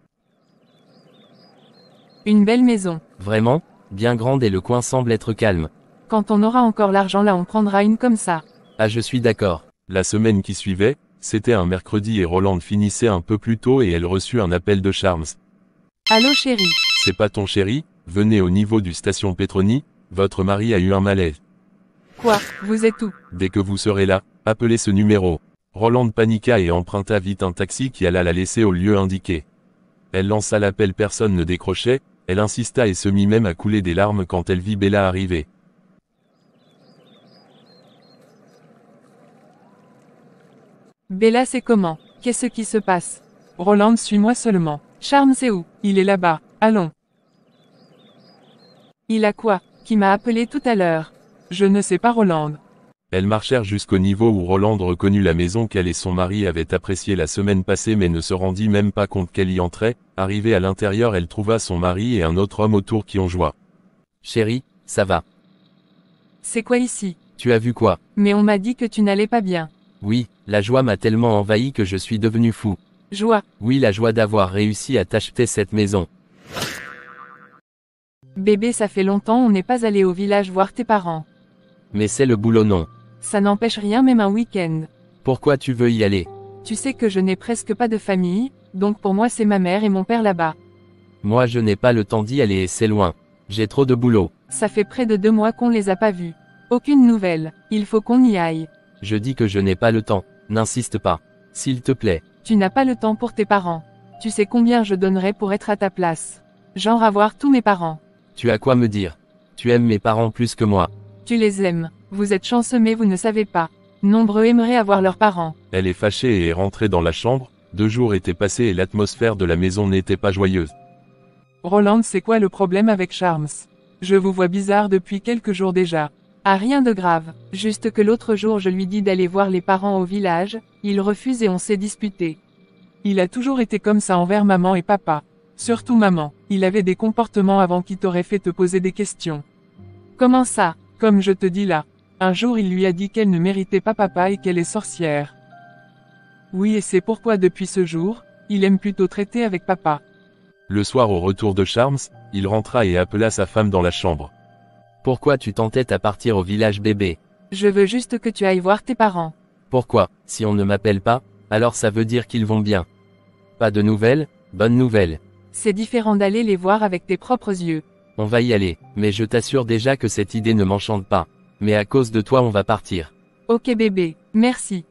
Une belle maison. Vraiment, bien grande et le coin semble être calme. Quand on aura encore l'argent là, on prendra une comme ça. Ah, je suis d'accord. La semaine qui suivait, c'était un mercredi et Rolande finissait un peu plus tôt et elle reçut un appel de Charms. Allô chérie. C'est pas ton chéri? Venez au niveau du station Petroni, votre mari a eu un malaise. Quoi? Vous êtes où? Dès que vous serez là, appelez ce numéro. Rolande paniqua et emprunta vite un taxi qui alla la laisser au lieu indiqué. Elle lança l'appel, personne ne décrochait, elle insista et se mit même à couler des larmes quand elle vit Bella arriver. Bella, c'est comment? Qu'est-ce qui se passe? Rolande, suis-moi seulement. Charmes, c'est où? Il est là-bas. Allons. Il a quoi? Qui m'a appelé tout à l'heure? Je ne sais pas, Rolande. Elles marchèrent jusqu'au niveau où Rolande reconnut la maison qu'elle et son mari avaient appréciée la semaine passée mais ne se rendit même pas compte qu'elle y entrait. Arrivée à l'intérieur, elle trouva son mari et un autre homme autour qui ont joie. Chérie, ça va. C'est quoi ici? Tu as vu quoi? Mais on m'a dit que tu n'allais pas bien. Oui, la joie m'a tellement envahi que je suis devenu fou. Joie. Oui, la joie d'avoir réussi à t'acheter cette maison. Bébé, ça fait longtemps on n'est pas allé au village voir tes parents. Mais c'est le boulot, non? Ça n'empêche rien, même un week-end. Pourquoi tu veux y aller? Tu sais que je n'ai presque pas de famille, donc pour moi c'est ma mère et mon père là-bas. Moi je n'ai pas le temps d'y aller et c'est loin. J'ai trop de boulot. Ça fait près de 2 mois qu'on les a pas vus. Aucune nouvelle. Il faut qu'on y aille. Je dis que je n'ai pas le temps. N'insiste pas. S'il te plaît. Tu n'as pas le temps pour tes parents. Tu sais combien je donnerais pour être à ta place. Genre avoir tous mes parents. Tu as quoi me dire? Tu aimes mes parents plus que moi. Tu les aimes. Vous êtes chanceux mais vous ne savez pas. Nombreux aimeraient avoir leurs parents. Elle est fâchée et est rentrée dans la chambre. 2 jours étaient passés et l'atmosphère de la maison n'était pas joyeuse. Rolande, c'est quoi le problème avec Charms? Je vous vois bizarre depuis quelques jours déjà. Ah, rien de grave. Juste que l'autre jour je lui dis d'aller voir les parents au village, il refuse et on s'est disputé. Il a toujours été comme ça envers maman et papa. Surtout maman. Il avait des comportements avant qui t'auraient fait te poser des questions. Comment ça? Comme je te dis là. Un jour il lui a dit qu'elle ne méritait pas papa et qu'elle est sorcière. Oui, et c'est pourquoi depuis ce jour, il aime plutôt traiter avec papa. Le soir au retour de Charms, il rentra et appela sa femme dans la chambre. Pourquoi tu t'entêtes à partir au village, bébé? Je veux juste que tu ailles voir tes parents. Pourquoi? Si on ne m'appelle pas, alors ça veut dire qu'ils vont bien. Pas de nouvelles? Bonne nouvelle. C'est différent d'aller les voir avec tes propres yeux. On va y aller, mais je t'assure déjà que cette idée ne m'enchante pas. Mais à cause de toi on va partir. Ok bébé, merci.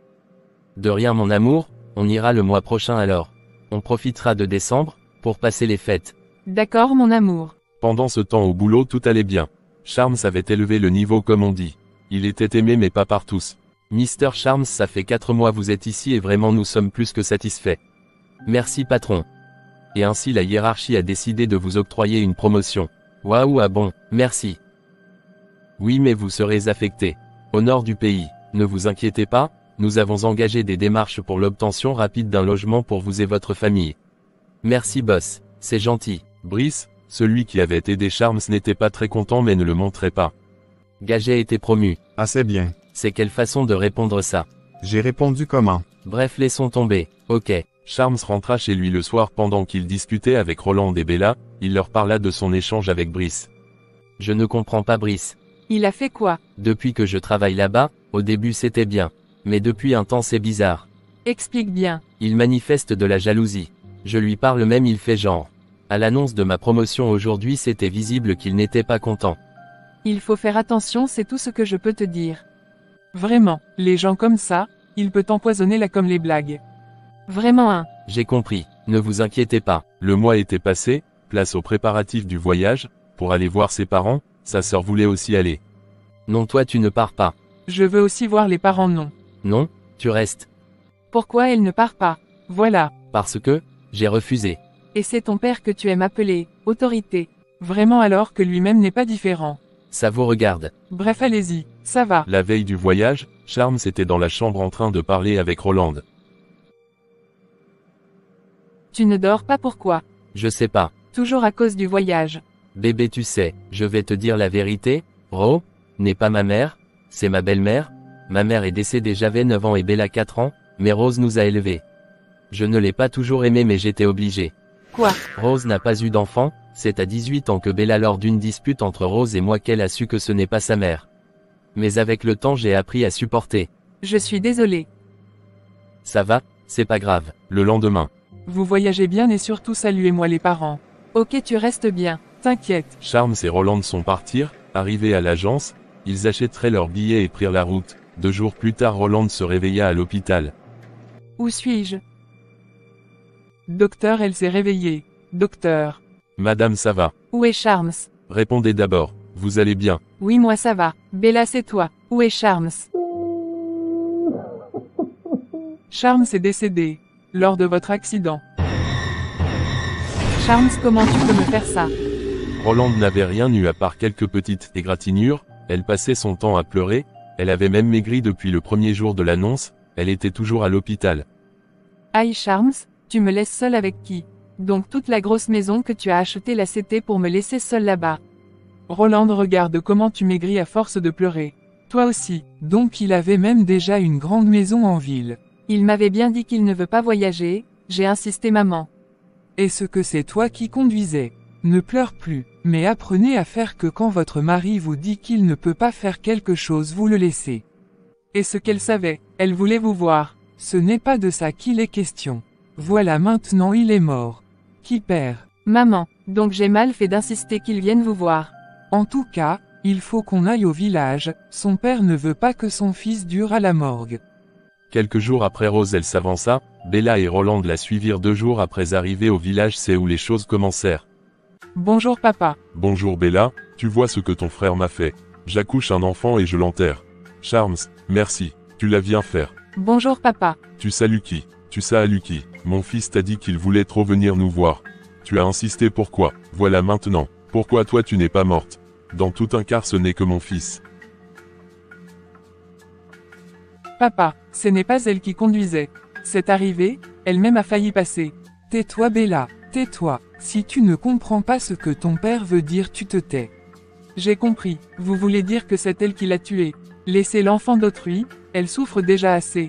De rien mon amour, on ira le mois prochain alors. On profitera de décembre, pour passer les fêtes. D'accord mon amour. Pendant ce temps au boulot tout allait bien. Charms avait élevé le niveau comme on dit. Il était aimé mais pas par tous. Mister Charms, ça fait 4 mois vous êtes ici et vraiment nous sommes plus que satisfaits. Merci patron. Et ainsi la hiérarchie a décidé de vous octroyer une promotion. Waouh, ah bon, merci. Oui mais vous serez affecté. Au nord du pays, ne vous inquiétez pas, nous avons engagé des démarches pour l'obtention rapide d'un logement pour vous et votre famille. Merci boss, c'est gentil. Brice, celui qui avait aidé Charms n'était pas très content mais ne le montrait pas. Gaget était promu. Ah, c'est bien. C'est quelle façon de répondre ça? J'ai répondu comment? Bref, laissons tomber. Ok. Charms rentra chez lui le soir pendant qu'il discutait avec Rolande et Bella, il leur parla de son échange avec Brice. Je ne comprends pas Brice. Il a fait quoi? Depuis que je travaille là-bas, au début c'était bien. Mais depuis un temps c'est bizarre. Explique bien. Il manifeste de la jalousie. Je lui parle même, il fait genre. À l'annonce de ma promotion aujourd'hui c'était visible qu'il n'était pas content. Il faut faire attention, c'est tout ce que je peux te dire. Vraiment, les gens comme ça, il peut empoisonner là comme les blagues. Vraiment hein. J'ai compris, ne vous inquiétez pas. Le mois était passé, place aux préparatifs du voyage, pour aller voir ses parents, sa sœur voulait aussi aller. Non, toi tu ne pars pas. Je veux aussi voir les parents, non. Non, tu restes. Pourquoi elle ne part pas? Voilà. Parce que, j'ai refusé. Et c'est ton père que tu aimes appeler, autorité. Vraiment alors que lui-même n'est pas différent. Ça vous regarde. Bref, allez-y, ça va. La veille du voyage, Charms était dans la chambre en train de parler avec Rolande. Tu ne dors pas, pourquoi? Je sais pas. Toujours à cause du voyage. Bébé, tu sais, je vais te dire la vérité, Ro, n'est pas ma mère, c'est ma belle-mère. Ma mère est décédée, j'avais 9 ans et Bella 4 ans, mais Rose nous a élevés. Je ne l'ai pas toujours aimé mais j'étais obligé. Quoi? Rose n'a pas eu d'enfant, c'est à 18 ans que Bella lors d'une dispute entre Rose et moi qu'elle a su que ce n'est pas sa mère. Mais avec le temps j'ai appris à supporter. Je suis désolée. Ça va, c'est pas grave. Le lendemain. Vous voyagez bien et surtout saluez-moi les parents. Ok, tu restes bien. T'inquiète. Charms et Roland sont partis, arrivés à l'agence, ils achèteraient leurs billets et prirent la route. 2 jours plus tard Roland se réveilla à l'hôpital. Où suis-je? Docteur, elle s'est réveillée. Docteur. Madame, ça va. Où est Charms? Répondez d'abord. Vous allez bien? Oui, moi ça va. Bella, c'est toi. Où est Charms? Charms est décédé. Lors de votre accident. Charms, comment tu peux me faire ça? Roland n'avait rien eu à part quelques petites égratignures, elle passait son temps à pleurer, elle avait même maigri depuis le premier jour de l'annonce, elle était toujours à l'hôpital. Aïe Charms, tu me laisses seule avec qui? Donc toute la grosse maison que tu as achetée là c'était pour me laisser seule là-bas. Roland, regarde comment tu maigris à force de pleurer. Toi aussi. Donc il avait même déjà une grande maison en ville. Il m'avait bien dit qu'il ne veut pas voyager, j'ai insisté maman. Est-ce que c'est toi qui conduisais? Ne pleure plus, mais apprenez à faire que quand votre mari vous dit qu'il ne peut pas faire quelque chose vous le laissez. Et ce qu'elle savait, elle voulait vous voir. Ce n'est pas de ça qu'il est question. Voilà maintenant il est mort. Qui perd? Maman, donc j'ai mal fait d'insister qu'il vienne vous voir. En tout cas, il faut qu'on aille au village, son père ne veut pas que son fils dure à la morgue. Quelques jours après Rose elle s'avança, Bella et Roland la suivirent 2 jours après arriver au village, c'est où les choses commencèrent. Bonjour papa. Bonjour Bella, tu vois ce que ton frère m'a fait. J'accouche un enfant et je l'enterre. Charms, merci, tu l'as bien faire. Bonjour papa. Tu salues qui? Tu salues qui? Mon fils t'a dit qu'il voulait trop venir nous voir. Tu as insisté pourquoi? Voilà maintenant. Pourquoi toi tu n'es pas morte? Dans tout un quart ce n'est que mon fils. Papa, ce n'est pas elle qui conduisait. C'est arrivé, elle-même a failli passer. Tais-toi Bella, tais-toi. Si tu ne comprends pas ce que ton père veut dire, tu te tais. J'ai compris, vous voulez dire que c'est elle qui l'a tué. Laissez l'enfant d'autrui, elle souffre déjà assez.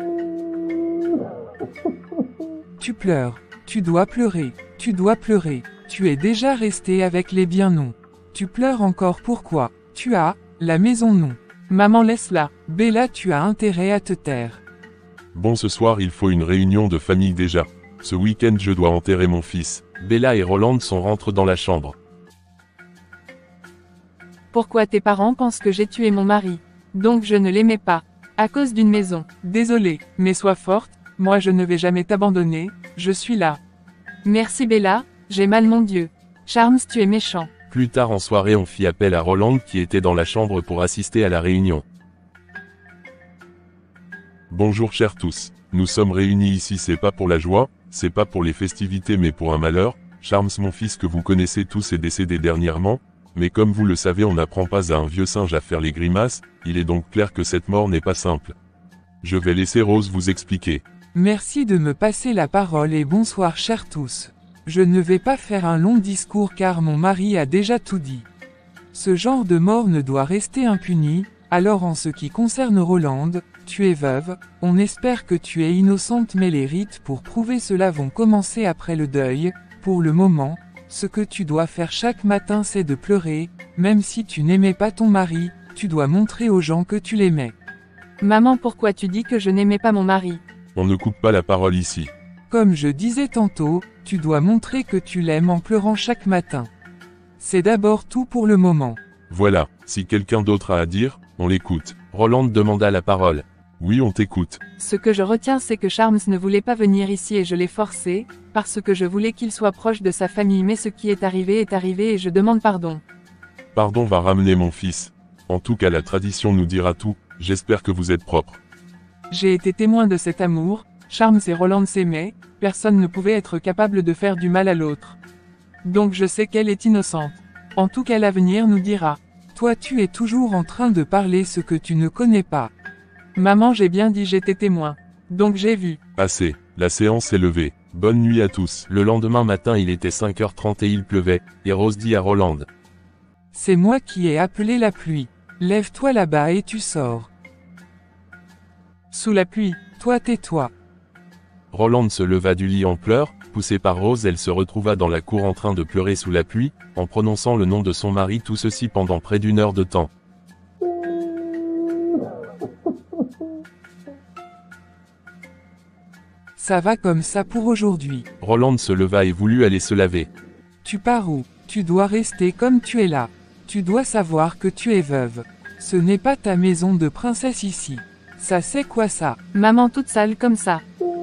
Tu pleures. Tu dois pleurer. Tu dois pleurer. Tu es déjà resté avec les biens non. Tu pleures encore pourquoi? Tu as, la maison non. Maman laisse-la. Bella, tu as intérêt à te taire. Bon, ce soir il faut une réunion de famille déjà. Ce week-end je dois enterrer mon fils. Bella et Roland rentrent dans la chambre. Pourquoi tes parents pensent que j'ai tué mon mari? Donc je ne l'aimais pas. À cause d'une maison. Désolée, mais sois forte, moi je ne vais jamais t'abandonner, je suis là. Merci Bella, j'ai mal mon Dieu. Charms, tu es méchant. Plus tard en soirée on fit appel à Roland qui était dans la chambre pour assister à la réunion. Bonjour chers tous, nous sommes réunis ici c'est pas pour la joie, c'est pas pour les festivités mais pour un malheur. Charms, mon fils que vous connaissez tous, est décédé dernièrement, mais comme vous le savez on n'apprend pas à un vieux singe à faire les grimaces, il est donc clair que cette mort n'est pas simple. Je vais laisser Rose vous expliquer. Merci de me passer la parole et bonsoir chers tous. Je ne vais pas faire un long discours car mon mari a déjà tout dit. Ce genre de mort ne doit rester impuni, alors en ce qui concerne Roland, tu es veuve, on espère que tu es innocente mais les rites pour prouver cela vont commencer après le deuil. Pour le moment, ce que tu dois faire chaque matin c'est de pleurer, même si tu n'aimais pas ton mari, tu dois montrer aux gens que tu l'aimais. Maman, pourquoi tu dis que je n'aimais pas mon mari? On ne coupe pas la parole ici. Comme je disais tantôt, tu dois montrer que tu l'aimes en pleurant chaque matin. C'est d'abord tout pour le moment. Voilà, si quelqu'un d'autre a à dire, on l'écoute. Roland demanda la parole. Oui, on t'écoute. Ce que je retiens c'est que Charms ne voulait pas venir ici et je l'ai forcé, parce que je voulais qu'il soit proche de sa famille, mais ce qui est arrivé et je demande pardon. Pardon va ramener mon fils. En tout cas la tradition nous dira tout, j'espère que vous êtes propre. J'ai été témoin de cet amour, Charms et Roland s'aimaient, personne ne pouvait être capable de faire du mal à l'autre. Donc je sais qu'elle est innocente. En tout cas l'avenir nous dira. Toi tu es toujours en train de parler ce que tu ne connais pas. Maman, j'ai bien dit j'étais témoin. Donc j'ai vu. Assez, la séance est levée. Bonne nuit à tous. Le lendemain matin il était 5h30 et il pleuvait, et Rose dit à Roland. C'est moi qui ai appelé la pluie. Lève-toi là-bas et tu sors. Sous la pluie. Toi tais-toi. Rolande se leva du lit en pleurs, poussée par Rose, elle se retrouva dans la cour en train de pleurer sous la pluie, en prononçant le nom de son mari, tout ceci pendant près d'1 heure de temps. Ça va comme ça pour aujourd'hui. Rolande se leva et voulut aller se laver. Tu pars où? Tu dois rester comme tu es là. Tu dois savoir que tu es veuve. Ce n'est pas ta maison de princesse ici. Ça c'est quoi ça? Maman toute sale comme ça.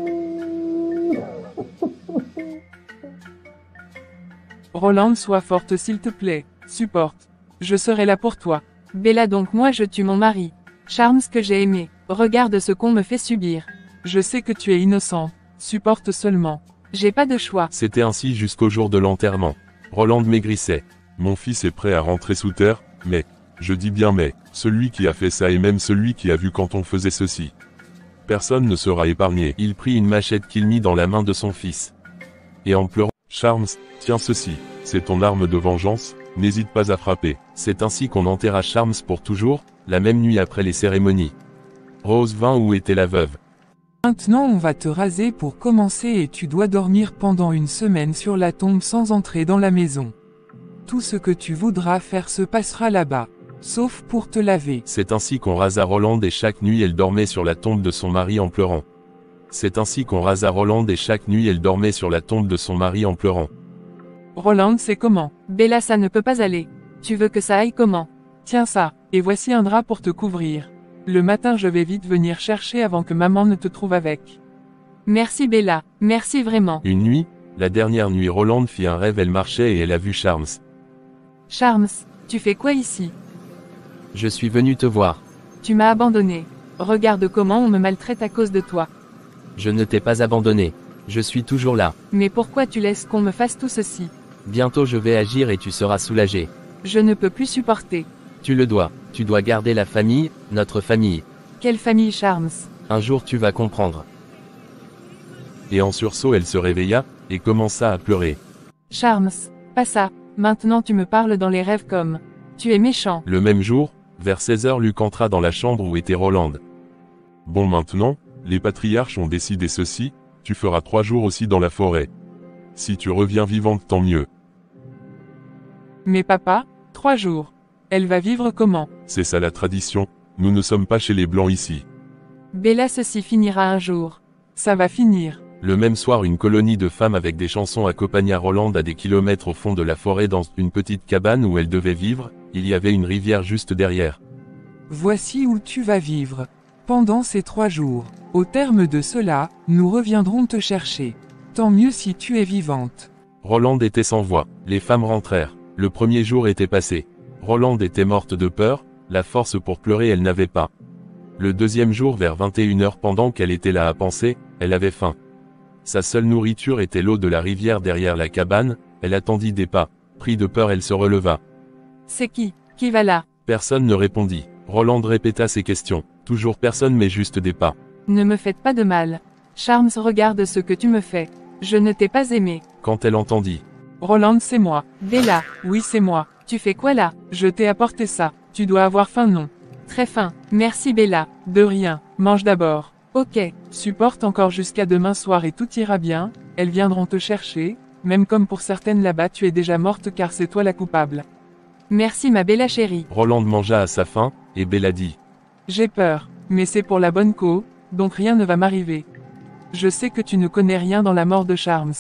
Rolande, sois forte s'il te plaît. Supporte. Je serai là pour toi. Bella, donc moi je tue mon mari. Charmes que j'ai aimé. Regarde ce qu'on me fait subir. Je sais que tu es innocent. Supporte seulement. J'ai pas de choix. C'était ainsi jusqu'au jour de l'enterrement. Rolande maigrissait. Mon fils est prêt à rentrer sous terre, mais, je dis bien mais, celui qui a fait ça et même celui qui a vu quand on faisait ceci. Personne ne sera épargné. Il prit une machette qu'il mit dans la main de son fils. Et en pleurant, Charmes, tiens ceci, c'est ton arme de vengeance, n'hésite pas à frapper. C'est ainsi qu'on enterra Charmes pour toujours, la même nuit après les cérémonies. Rose vint où était la veuve. Maintenant on va te raser pour commencer et tu dois dormir pendant 1 semaine sur la tombe sans entrer dans la maison. Tout ce que tu voudras faire se passera là-bas, sauf pour te laver. C'est ainsi qu'on rasa Rolande et chaque nuit elle dormait sur la tombe de son mari en pleurant. C'est ainsi qu'on rasa Rolande et chaque nuit elle dormait sur la tombe de son mari en pleurant. Rolande, c'est comment? Bella, ça ne peut pas aller. Tu veux que ça aille comment? Tiens ça, et voici un drap pour te couvrir. Le matin je vais vite venir chercher avant que maman ne te trouve avec. Merci Bella, merci vraiment. Une nuit, la dernière nuit, Rolande fit un rêve, elle marchait et elle a vu Charmes. Charmes, tu fais quoi ici? Je suis venu te voir. Tu m'as abandonné. Regarde comment on me maltraite à cause de toi. Je ne t'ai pas abandonné. Je suis toujours là. Mais pourquoi tu laisses qu'on me fasse tout ceci? Bientôt je vais agir et tu seras soulagé. Je ne peux plus supporter. Tu le dois. Tu dois garder la famille, notre famille. Quelle famille, Charmes? Un jour tu vas comprendre. Et en sursaut elle se réveilla, et commença à pleurer. Charmes, pas ça. Maintenant tu me parles dans les rêves comme... Tu es méchant. Le même jour, vers 16h, Luc entra dans la chambre où était Rolande. Bon, maintenant, les patriarches ont décidé ceci, tu feras 3 jours aussi dans la forêt. Si tu reviens vivante, tant mieux. Mais papa, 3 jours. Elle va vivre comment? C'est ça la tradition, nous ne sommes pas chez les Blancs ici. Bella, ceci finira un jour. Ça va finir. Le même soir, une colonie de femmes avec des chansons accompagna Rolande à des kilomètres au fond de la forêt dans une petite cabane où elle devait vivre, il y avait une rivière juste derrière. Voici où tu vas vivre. Pendant ces 3 jours. Au terme de cela, nous reviendrons te chercher. Tant mieux si tu es vivante. Rolande était sans voix. Les femmes rentrèrent. Le premier jour était passé. Rolande était morte de peur, la force pour pleurer elle n'avait pas. Le deuxième jour vers 21h, pendant qu'elle était là à penser, elle avait faim. Sa seule nourriture était l'eau de la rivière derrière la cabane, elle attendit des pas. Pris de peur, elle se releva. C'est qui? Qui va là? Personne ne répondit. Rolande répéta ses questions. Toujours personne, mais juste des pas. Ne me faites pas de mal. Charmes, regarde ce que tu me fais. Je ne t'ai pas aimé. Quand elle entendit. Rolande, c'est moi. Bella. Oui, c'est moi. Tu fais quoi là? Je t'ai apporté ça. Tu dois avoir faim, non? Très faim. Merci Bella. De rien. Mange d'abord. Ok. Supporte encore jusqu'à demain soir et tout ira bien. Elles viendront te chercher. Même comme pour certaines là-bas, tu es déjà morte car c'est toi la coupable. Merci ma Bella chérie. Rolande mangea à sa faim, et Bella dit. J'ai peur. Mais c'est pour la bonne cause, donc rien ne va m'arriver. Je sais que tu ne connais rien dans la mort de Charmes.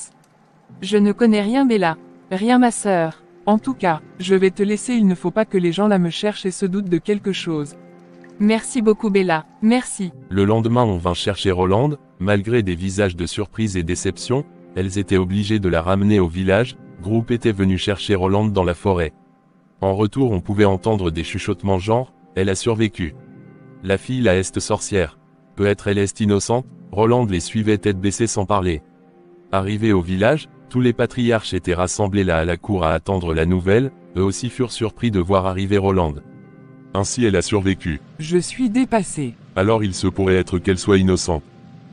Je ne connais rien Bella. Rien ma sœur. En tout cas, je vais te laisser, il ne faut pas que les gens là me cherchent et se doutent de quelque chose. Merci beaucoup Bella, merci. Le lendemain on vint chercher Rolande, malgré des visages de surprise et déception, elles étaient obligées de la ramener au village, groupe était venu chercher Rolande dans la forêt. En retour on pouvait entendre des chuchotements genre, elle a survécu. La fille la est sorcière. Peut-être elle est innocente, Rolande les suivait tête baissée sans parler. Arrivés au village, tous les patriarches étaient rassemblés là à la cour à attendre la nouvelle, eux aussi furent surpris de voir arriver Rolande. Ainsi elle a survécu. Je suis dépassé. Alors il se pourrait être qu'elle soit innocente.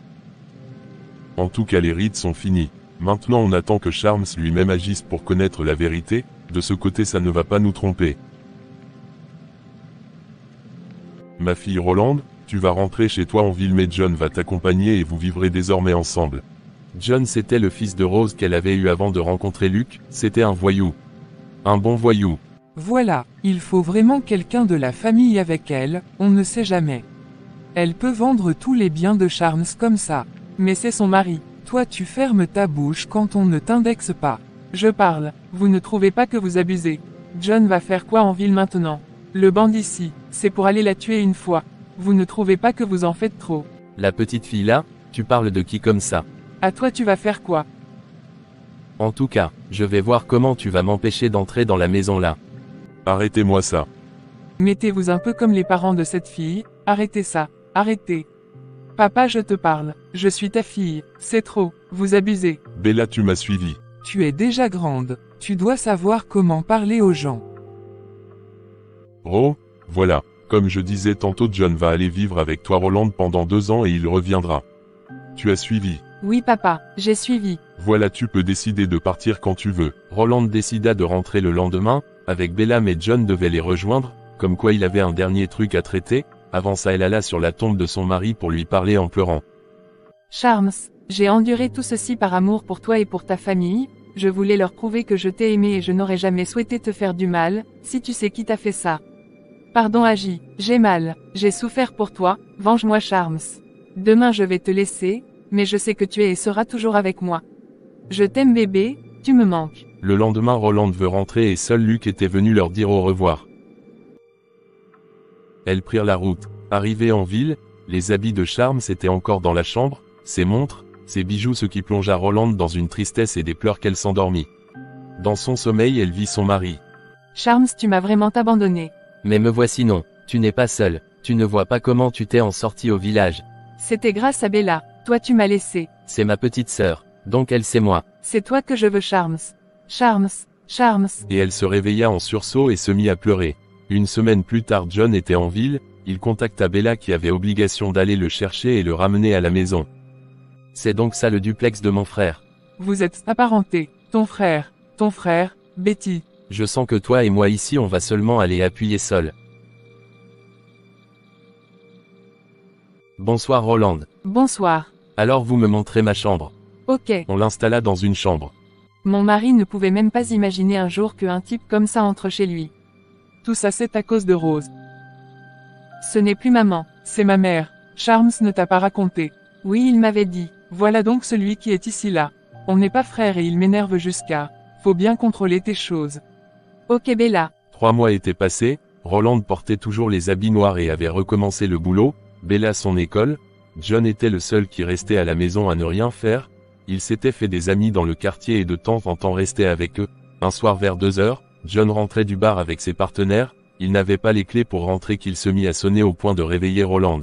En tout cas les rites sont finis. Maintenant on attend que Charmes lui-même agisse pour connaître la vérité, de ce côté ça ne va pas nous tromper. Ma fille Rolande, Tu vas rentrer chez toi en ville mais John va t'accompagner et vous vivrez désormais ensemble. John c'était le fils de Rose qu'elle avait eu avant de rencontrer Luke, c'était un voyou. Un bon voyou. Voilà, il faut vraiment quelqu'un de la famille avec elle, on ne sait jamais. Elle peut vendre tous les biens de Charms comme ça. Mais c'est son mari. Toi tu fermes ta bouche quand on ne t'indexe pas. Je parle, vous ne trouvez pas que vous abusez? John va faire quoi en ville maintenant? Le banc d'ici, c'est pour aller la tuer une fois. Vous ne trouvez pas que vous en faites trop? La petite fille là, tu parles de qui comme ça? À toi tu vas faire quoi? En tout cas, je vais voir comment tu vas m'empêcher d'entrer dans la maison là. Arrêtez-moi ça. Mettez-vous un peu comme les parents de cette fille, arrêtez ça, arrêtez. Papa je te parle, je suis ta fille, c'est trop, vous abusez. Bella tu m'as suivi. Tu es déjà grande, tu dois savoir comment parler aux gens. Oh, voilà. Comme je disais tantôt, John va aller vivre avec toi Roland pendant 2 ans et il reviendra. Tu as suivi. Oui papa, j'ai suivi. Voilà, tu peux décider de partir quand tu veux. Roland décida de rentrer le lendemain, avec Bella mais John devait les rejoindre, comme quoi il avait un dernier truc à traiter. Avant ça elle alla sur la tombe de son mari pour lui parler en pleurant. Charms, j'ai enduré tout ceci par amour pour toi et pour ta famille, je voulais leur prouver que je t'ai aimé et je n'aurais jamais souhaité te faire du mal, si tu sais qui t'a fait ça. Pardon Agi, j'ai mal, j'ai souffert pour toi, venge-moi Charms. Demain je vais te laisser, mais je sais que tu es et seras toujours avec moi. Je t'aime bébé, tu me manques. Le lendemain Roland veut rentrer et seul Luke était venu leur dire au revoir. Elles prirent la route. Arrivées en ville, les habits de Charms étaient encore dans la chambre, ses montres, ses bijoux, ce qui plongea Roland dans une tristesse et des pleurs qu'elle s'endormit. Dans son sommeil elle vit son mari. Charms, tu m'as vraiment abandonné. Mais me voici non, tu n'es pas seul, tu ne vois pas comment tu t'es en sorti au village. C'était grâce à Bella, toi tu m'as laissé. C'est ma petite sœur, donc elle c'est moi. C'est toi que je veux Charms. Charms, Charms. Et elle se réveilla en sursaut et se mit à pleurer. Une semaine plus tard John était en ville, il contacta Bella qui avait obligation d'aller le chercher et le ramener à la maison. C'est donc ça le duplex de mon frère. Vous êtes apparentés, ton frère, Betty. Je sens que toi et moi ici on va seulement aller appuyer sol. Bonsoir Roland. Bonsoir. Alors vous me montrez ma chambre. Ok. On l'installa dans une chambre. Mon mari ne pouvait même pas imaginer un jour qu'un type comme ça entre chez lui. Tout ça c'est à cause de Rose. Ce n'est plus maman. C'est ma mère. Charms ne t'a pas raconté. Oui, il m'avait dit. Voilà donc celui qui est ici là. On n'est pas frères et il m'énerve jusqu'à... Faut bien contrôler tes choses. Ok Bella. 3 mois étaient passés, Roland portait toujours les habits noirs et avait recommencé le boulot, Bella son école, John était le seul qui restait à la maison à ne rien faire, il s'était fait des amis dans le quartier et de temps en temps restait avec eux. Un soir vers 2 heures, John rentrait du bar avec ses partenaires, il n'avait pas les clés pour rentrer qu'il se mit à sonner au point de réveiller Roland.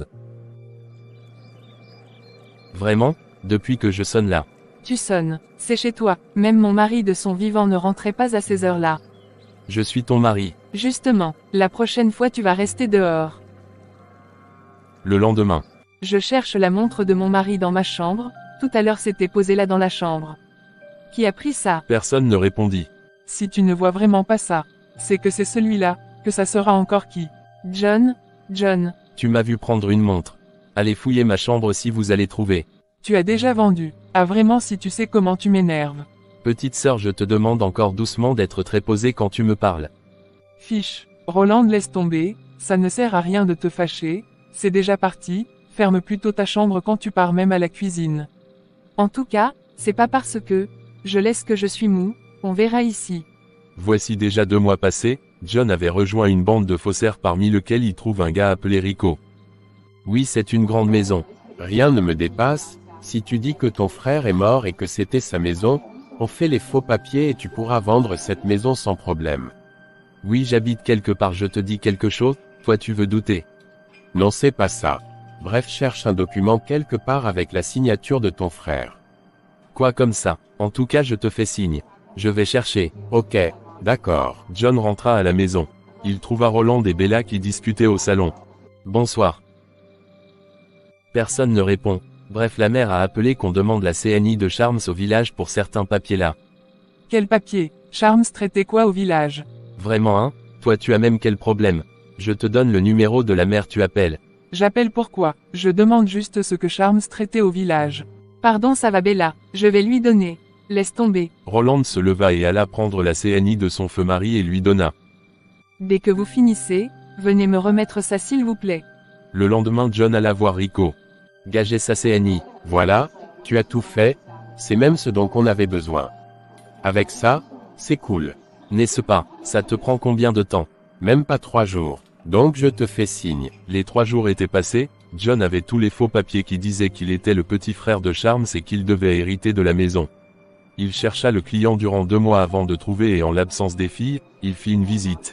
Vraiment, depuis que je sonne là. Tu sonnes, c'est chez toi, même mon mari de son vivant ne rentrait pas à ces heures-là. Je suis ton mari. Justement, la prochaine fois tu vas rester dehors. Le lendemain. Je cherche la montre de mon mari dans ma chambre, tout à l'heure c'était posé là dans la chambre. Qui a pris ça? Personne ne répondit. Si tu ne vois vraiment pas ça, c'est que c'est celui-là, que ça sera encore qui? John. Tu m'as vu prendre une montre. Allez fouiller ma chambre si vous allez trouver. Tu as déjà vendu. Ah vraiment si tu sais comment tu m'énerves. Petite sœur, je te demande encore doucement d'être très posée quand tu me parles. Fiche. Roland laisse tomber, ça ne sert à rien de te fâcher, c'est déjà parti, ferme plutôt ta chambre quand tu pars même à la cuisine. En tout cas, c'est pas parce que je laisse que je suis mou, on verra ici. Voici déjà 2 mois passés, John avait rejoint une bande de faussaires parmi lesquels il trouve un gars appelé Rico. Oui, c'est une grande maison. Rien ne me dépasse, si tu dis que ton frère est mort et que c'était sa maison, on fait les faux papiers et tu pourras vendre cette maison sans problème. Oui, j'habite quelque part, je te dis quelque chose, toi tu veux douter. Non, c'est pas ça. Bref, cherche un document quelque part avec la signature de ton frère. Quoi comme ça? En tout cas, je te fais signe. Je vais chercher. Ok, d'accord. John rentra à la maison. Il trouva Roland et Bella qui discutaient au salon. Bonsoir. Personne ne répond. Bref, la mère a appelé qu'on demande la CNI de Charms au village pour certains papiers là. Quel papier? Charms traitait quoi au village? Vraiment hein? Toi tu as même quel problème? Je te donne le numéro de la mère, tu appelles. J'appelle pourquoi. Je demande juste ce que Charms traitait au village. Pardon, ça va Bella, je vais lui donner. Laisse tomber. Roland se leva et alla prendre la CNI de son feu mari et lui donna. Dès que vous finissez, venez me remettre ça s'il vous plaît. Le lendemain John alla voir Rico. Gager sa CNI. Voilà, tu as tout fait, c'est même ce dont on avait besoin. Avec ça, c'est cool. N'est-ce pas, ça te prend combien de temps? Même pas 3 jours. Donc je te fais signe. Les 3 jours étaient passés, John avait tous les faux papiers qui disaient qu'il était le petit frère de Charms et qu'il devait hériter de la maison. Il chercha le client durant 2 mois avant de trouver et en l'absence des filles, il fit une visite.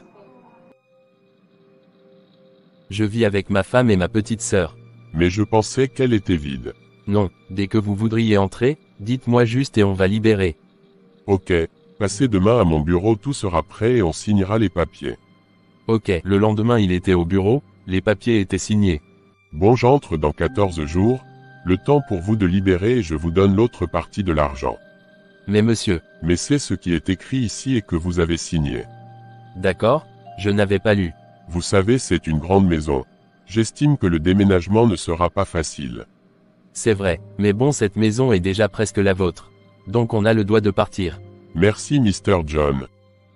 Je vis avec ma femme et ma petite sœur. Mais je pensais qu'elle était vide. Non, dès que vous voudriez entrer, dites-moi juste et on va libérer. Ok, passez demain à mon bureau, tout sera prêt et on signera les papiers. Ok, le lendemain il était au bureau, les papiers étaient signés. Bon, j'entre dans 14 jours, le temps pour vous de libérer et je vous donne l'autre partie de l'argent. Mais monsieur. Mais c'est ce qui est écrit ici et que vous avez signé. D'accord, je n'avais pas lu. Vous savez, c'est une grande maison. J'estime que le déménagement ne sera pas facile. C'est vrai, mais bon, cette maison est déjà presque la vôtre. Donc on a le droit de partir. Merci Mr. John.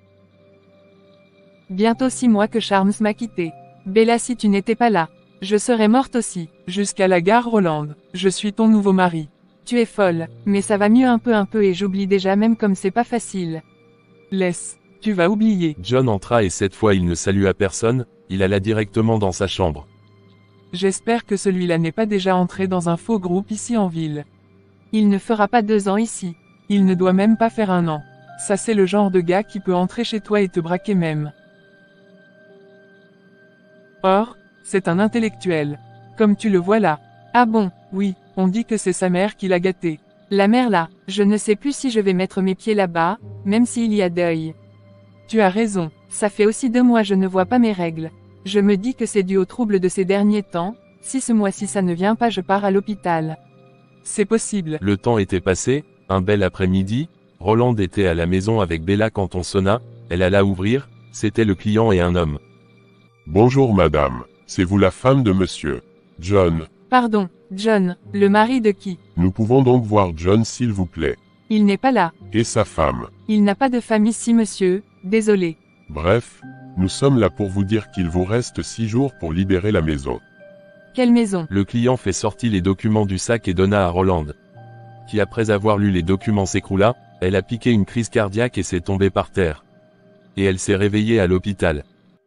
Bientôt 6 mois que Charms m'a quitté. Bella, si tu n'étais pas là, je serais morte aussi. Jusqu'à la gare Roland. Je suis ton nouveau mari. Tu es folle, mais ça va mieux un peu et j'oublie déjà même comme c'est pas facile. Laisse, tu vas oublier. John entra et cette fois il ne salua personne, il alla directement dans sa chambre. J'espère que celui-là n'est pas déjà entré dans un faux groupe ici en ville. Il ne fera pas 2 ans ici. Il ne doit même pas faire 1 an. Ça c'est le genre de gars qui peut entrer chez toi et te braquer même. Or, c'est un intellectuel. Comme tu le vois là. Ah bon? Oui, on dit que c'est sa mère qui l'a gâté. La mère là, je ne sais plus si je vais mettre mes pieds là-bas, même s'il y a deuil. Tu as raison. Ça fait aussi 2 mois je ne vois pas mes règles. Je me dis que c'est dû au trouble de ces derniers temps, si ce mois-ci ça ne vient pas je pars à l'hôpital. C'est possible. Le temps était passé, un bel après-midi, Roland était à la maison avec Bella quand on sonna, elle alla ouvrir, c'était le client et un homme. Bonjour madame, c'est vous la femme de monsieur John. Pardon, John, le mari de qui? Nous pouvons donc voir John s'il vous plaît. Il n'est pas là. Et sa femme. Il n'a pas de femme ici monsieur, désolé. Bref, nous sommes là pour vous dire qu'il vous reste 6 jours pour libérer la maison. Quelle maison? Le client fait sortir les documents du sac et donna à Roland. Qui après avoir lu les documents s'écroula, elle a piqué une crise cardiaque et s'est tombée par terre. Et elle s'est réveillée à l'hôpital.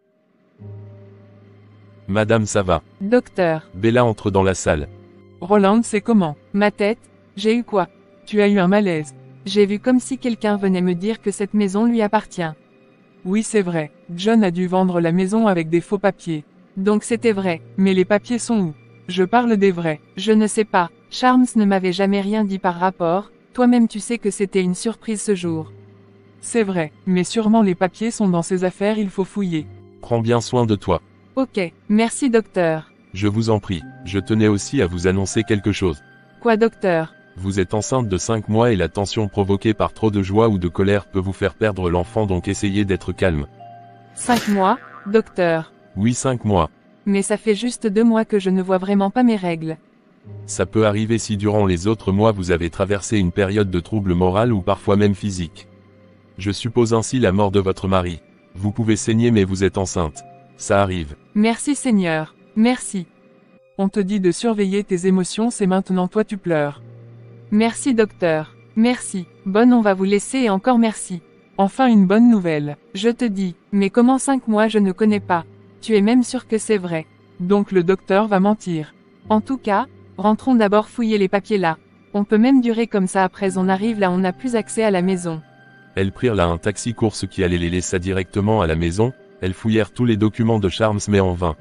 Madame, ça va? Docteur. Bella entre dans la salle. Roland, c'est comment? Ma tête? J'ai eu quoi? Tu as eu un malaise. J'ai vu comme si quelqu'un venait me dire que cette maison lui appartient. Oui, c'est vrai. John a dû vendre la maison avec des faux papiers. Donc c'était vrai. Mais les papiers sont où? Je parle des vrais. Je ne sais pas. Charms ne m'avait jamais rien dit par rapport. Toi-même tu sais que c'était une surprise ce jour. C'est vrai, mais sûrement les papiers sont dans ses affaires, il faut fouiller. Prends bien soin de toi. Ok, merci docteur. Je vous en prie, je tenais aussi à vous annoncer quelque chose. Quoi docteur? Vous êtes enceinte de 5 mois et la tension provoquée par trop de joie ou de colère peut vous faire perdre l'enfant, donc essayez d'être calme. 5 mois, docteur? Oui, 5 mois. Mais ça fait juste 2 mois que je ne vois vraiment pas mes règles. Ça peut arriver si durant les autres mois vous avez traversé une période de trouble moral ou parfois même physique. Je suppose ainsi la mort de votre mari. Vous pouvez saigner mais vous êtes enceinte. Ça arrive. Merci Seigneur, merci. On te dit de surveiller tes émotions, c'est maintenant toi tu pleures. Merci docteur, merci. Bonne, on va vous laisser et encore merci. Enfin une bonne nouvelle. Je te dis, mais comment 5 mois je ne connais pas? Tu es même sûr que c'est vrai? Donc le docteur va mentir. En tout cas, rentrons d'abord fouiller les papiers là. On peut même durer comme ça après on arrive là on n'a plus accès à la maison. Elles prirent là un taxi course qui allait les laisser directement à la maison, elles fouillèrent tous les documents de Charms mais en vain.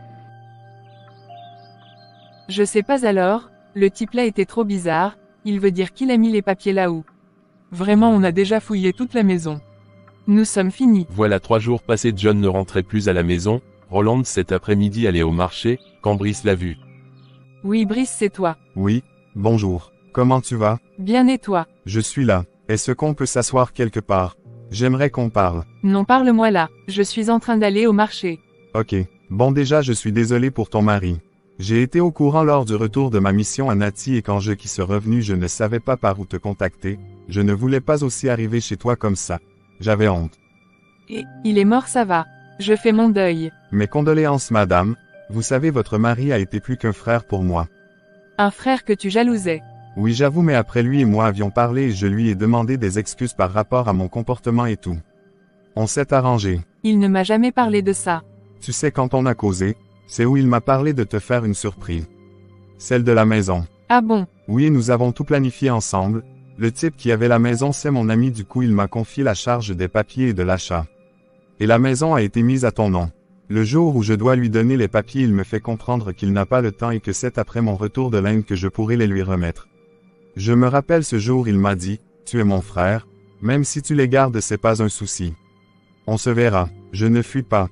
Je sais pas alors, le type là était trop bizarre, il veut dire qu'il a mis les papiers là où? Vraiment on a déjà fouillé toute la maison. Nous sommes finis. Voilà 3 jours passés, John ne rentrait plus à la maison, Roland cet après-midi allait au marché, quand Brice l'a vu. Oui Brice c'est toi. Oui, bonjour. Comment tu vas? Bien et toi? Je suis là. Est-ce qu'on peut s'asseoir quelque part? J'aimerais qu'on parle. Non, parle-moi là, je suis en train d'aller au marché. Ok. Bon déjà je suis désolé pour ton mari. J'ai été au courant lors du retour de ma mission à Nati et quand je suis revenu je ne savais pas par où te contacter, je ne voulais pas aussi arriver chez toi comme ça. J'avais honte. Et, il est mort, ça va. Je fais mon deuil. Mes condoléances madame, vous savez votre mari a été plus qu'un frère pour moi. Un frère que tu jalousais. Oui j'avoue mais après lui et moi avions parlé et je lui ai demandé des excuses par rapport à mon comportement et tout. On s'est arrangé. Il ne m'a jamais parlé de ça. Tu sais quand on a causé, c'est où il m'a parlé de te faire une surprise. Celle de la maison. Ah bon? Oui nous avons tout planifié ensemble, le type qui avait la maison c'est mon ami du coup il m'a confié la charge des papiers et de l'achat. Et la maison a été mise à ton nom. Le jour où je dois lui donner les papiers il me fait comprendre qu'il n'a pas le temps et que c'est après mon retour de l'Inde que je pourrai les lui remettre. Je me rappelle ce jour il m'a dit, tu es mon frère, même si tu les gardes c'est pas un souci. On se verra, je ne fuis pas.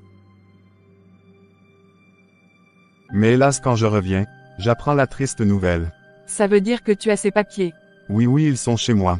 Mais hélas quand je reviens, j'apprends la triste nouvelle. Ça veut dire que tu as ces papiers. Oui ils sont chez moi.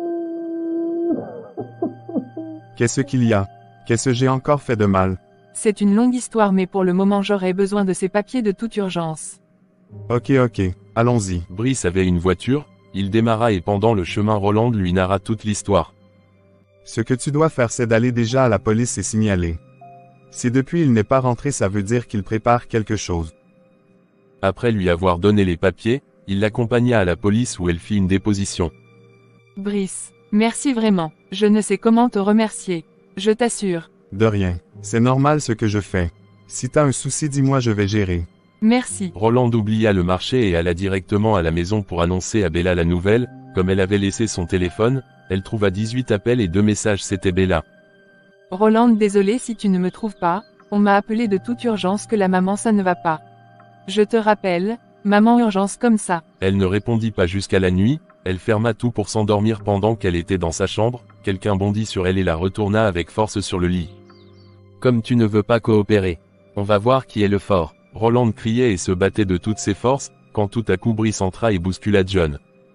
Qu'est-ce qu'il y a? Qu'est-ce que j'ai encore fait de mal? C'est une longue histoire mais pour le moment j'aurais besoin de ces papiers de toute urgence. Ok, allons-y. Brice avait une voiture, il démarra et pendant le chemin Roland lui narra toute l'histoire. Ce que tu dois faire c'est d'aller déjà à la police et signaler. Si depuis il n'est pas rentré ça veut dire qu'il prépare quelque chose. Après lui avoir donné les papiers, il l'accompagna à la police où elle fit une déposition. Brice, merci vraiment, je ne sais comment te remercier. Je t'assure. De rien, c'est normal ce que je fais. Si t'as un souci dis-moi je vais gérer. Merci. Roland oublia le marché et alla directement à la maison pour annoncer à Bella la nouvelle, comme elle avait laissé son téléphone, elle trouva 18 appels et 2 messages c'était Bella. Roland désolé si tu ne me trouves pas, on m'a appelé de toute urgence que la maman ça ne va pas. Je te rappelle, maman urgence comme ça. Elle ne répondit pas jusqu'à la nuit, elle ferma tout pour s'endormir pendant qu'elle était dans sa chambre, quelqu'un bondit sur elle et la retourna avec force sur le lit. Comme tu ne veux pas coopérer, on va voir qui est le fort. Roland criait et se battait de toutes ses forces, quand tout à coup Brice entra et bouscula John.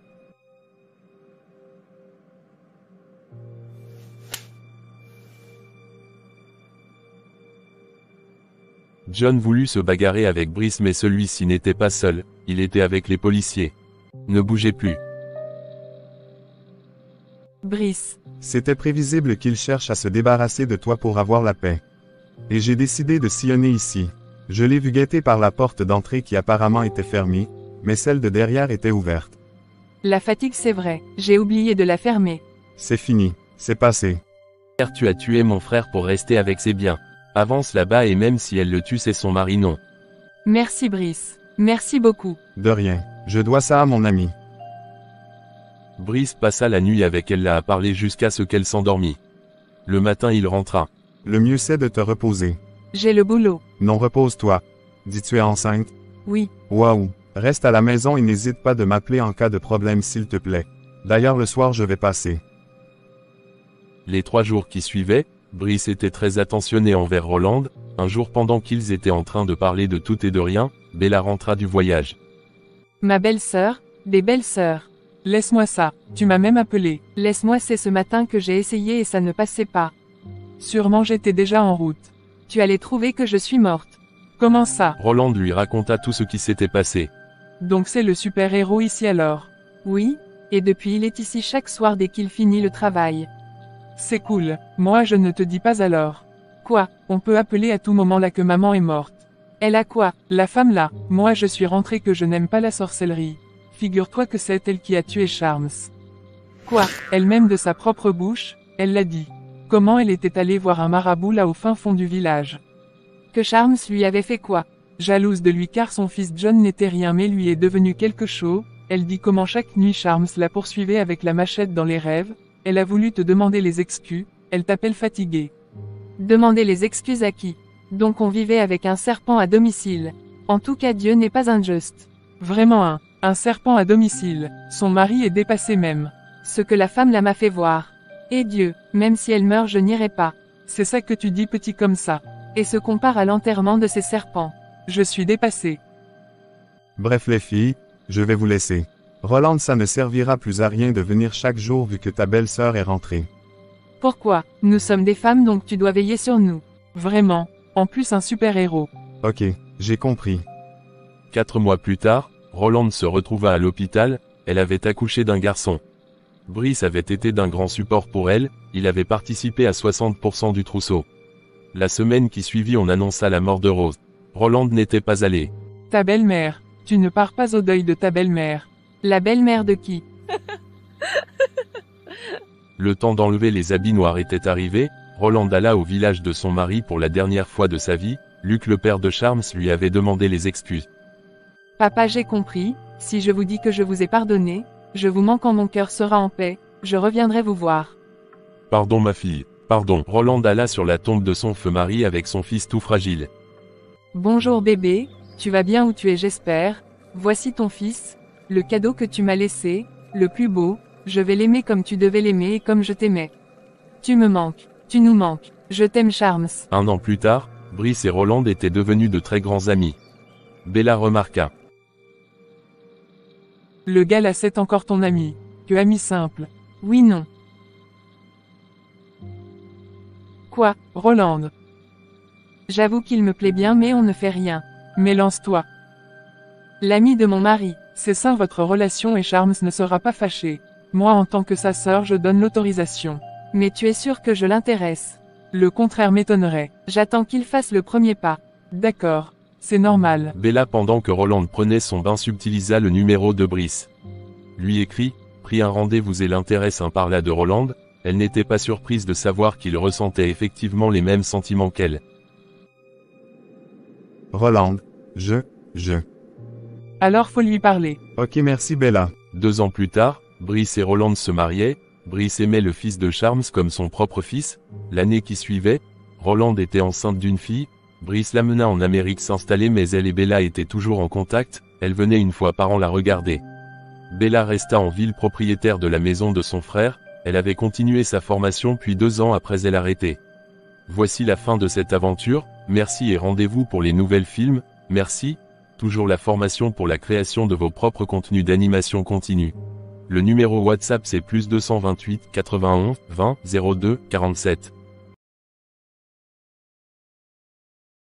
John voulut se bagarrer avec Brice mais celui-ci n'était pas seul, il était avec les policiers. Ne bougez plus. Brice. C'était prévisible qu'il cherche à se débarrasser de toi pour avoir la paix. Et j'ai décidé de sillonner ici. Je l'ai vu guetter par la porte d'entrée qui apparemment était fermée, mais celle de derrière était ouverte. La fatigue c'est vrai, j'ai oublié de la fermer. C'est fini, c'est passé. Tu as tué mon frère pour rester avec ses biens. Avance là-bas et même si elle le tue c'est son mari non. Merci Brice, merci beaucoup. De rien, je dois ça à mon ami. Brice passa la nuit avec elle là à parler jusqu'à ce qu'elle s'endormit. Le matin il rentra. Le mieux c'est de te reposer. J'ai le boulot. Non repose-toi. Dis tu es enceinte? Oui. Waouh, reste à la maison et n'hésite pas de m'appeler en cas de problème s'il te plaît. D'ailleurs le soir je vais passer. Les 3 jours qui suivaient, Brice était très attentionné envers Roland. Un jour pendant qu'ils étaient en train de parler de tout et de rien, Bella rentra du voyage. Ma belle-sœur, des belles-sœurs. Laisse-moi ça, tu m'as même appelé. Laisse-moi c'est ce matin que j'ai essayé et ça ne passait pas. Sûrement j'étais déjà en route. Tu allais trouver que je suis morte. Comment ça? Roland lui raconta tout ce qui s'était passé. Donc c'est le super-héros ici alors? Oui, et depuis il est ici chaque soir dès qu'il finit le travail. C'est cool, moi je ne te dis pas alors. Quoi? On peut appeler à tout moment là que maman est morte. Elle a quoi? La femme là, moi je suis rentrée que je n'aime pas la sorcellerie. Figure-toi que c'est elle qui a tué Charms. Quoi? Elle-même de sa propre bouche, elle l'a dit. Comment elle était allée voir un marabout là au fin fond du village. Que Charms lui avait fait quoi? Jalouse de lui car son fils John n'était rien mais lui est devenu quelque chose, elle dit comment chaque nuit Charms la poursuivait avec la machette dans les rêves, elle a voulu te demander les excuses, elle t'appelle fatiguée. Demander les excuses à qui? Donc on vivait avec un serpent à domicile. En tout cas Dieu n'est pas injuste. Vraiment un serpent à domicile, son mari est dépassé même. Ce que la femme là m'a fait voir. Et Dieu, même si elle meurt je n'irai pas. C'est ça que tu dis petit comme ça. Et se compare à l'enterrement de ces serpents. Je suis dépassé. Bref les filles, je vais vous laisser. Roland ça ne servira plus à rien de venir chaque jour vu que ta belle-sœur est rentrée. Pourquoi? Nous sommes des femmes donc tu dois veiller sur nous. Vraiment, en plus un super-héros. Ok, j'ai compris. 4 mois plus tard, Rolande se retrouva à l'hôpital, elle avait accouché d'un garçon. Brice avait été d'un grand support pour elle, il avait participé à 60% du trousseau. La semaine qui suivit on annonça la mort de Rose. Rolande n'était pas allée. Ta belle-mère. Tu ne pars pas au deuil de ta belle-mère. La belle-mère de qui? Le temps d'enlever les habits noirs était arrivé, Rolande alla au village de son mari pour la dernière fois de sa vie, Luc le père de Charms lui avait demandé les excuses. Papa, j'ai compris, si je vous dis que je vous ai pardonné, je vous mens quand mon cœur sera en paix, je reviendrai vous voir. Pardon ma fille, pardon. Rolande alla sur la tombe de son feu mari avec son fils tout fragile. Bonjour bébé, tu vas bien où tu es j'espère, voici ton fils, le cadeau que tu m'as laissé, le plus beau, je vais l'aimer comme tu devais l'aimer et comme je t'aimais. Tu me manques, tu nous manques, je t'aime Charms. 1 an plus tard, Brice et Rolande étaient devenus de très grands amis. Bella remarqua. Le gars là c'est encore ton ami. Que ami simple. Oui non. Quoi, Rolande. j'avoue qu'il me plaît bien mais on ne fait rien. Mais lance-toi. L'ami de mon mari. C'est sain votre relation et Charms ne sera pas fâché. Moi en tant que sa sœur je donne l'autorisation. Mais tu es sûr que je l'intéresse? Le contraire m'étonnerait. J'attends qu'il fasse le premier pas. D'accord. C'est normal. Bella pendant que Rolande prenait son bain subtilisa le numéro de Brice. Lui écrit, prit un rendez-vous et l'intéresse parla de Rolande, elle n'était pas surprise de savoir qu'il ressentait effectivement les mêmes sentiments qu'elle. Rolande, je. Alors faut lui parler. Ok merci Bella. 2 ans plus tard, Brice et Rolande se mariaient, Brice aimait le fils de Charms comme son propre fils, l'année qui suivait, Rolande était enceinte d'une fille, Brice l'amena en Amérique s'installer mais elle et Bella étaient toujours en contact, elle venait une fois par an la regarder. Bella resta en ville propriétaire de la maison de son frère, elle avait continué sa formation puis 2 ans après elle arrêtait. Voici la fin de cette aventure, merci et rendez-vous pour les nouvelles films, merci, toujours la formation pour la création de vos propres contenus d'animation continue. Le numéro WhatsApp c'est +228 91 20 02 47.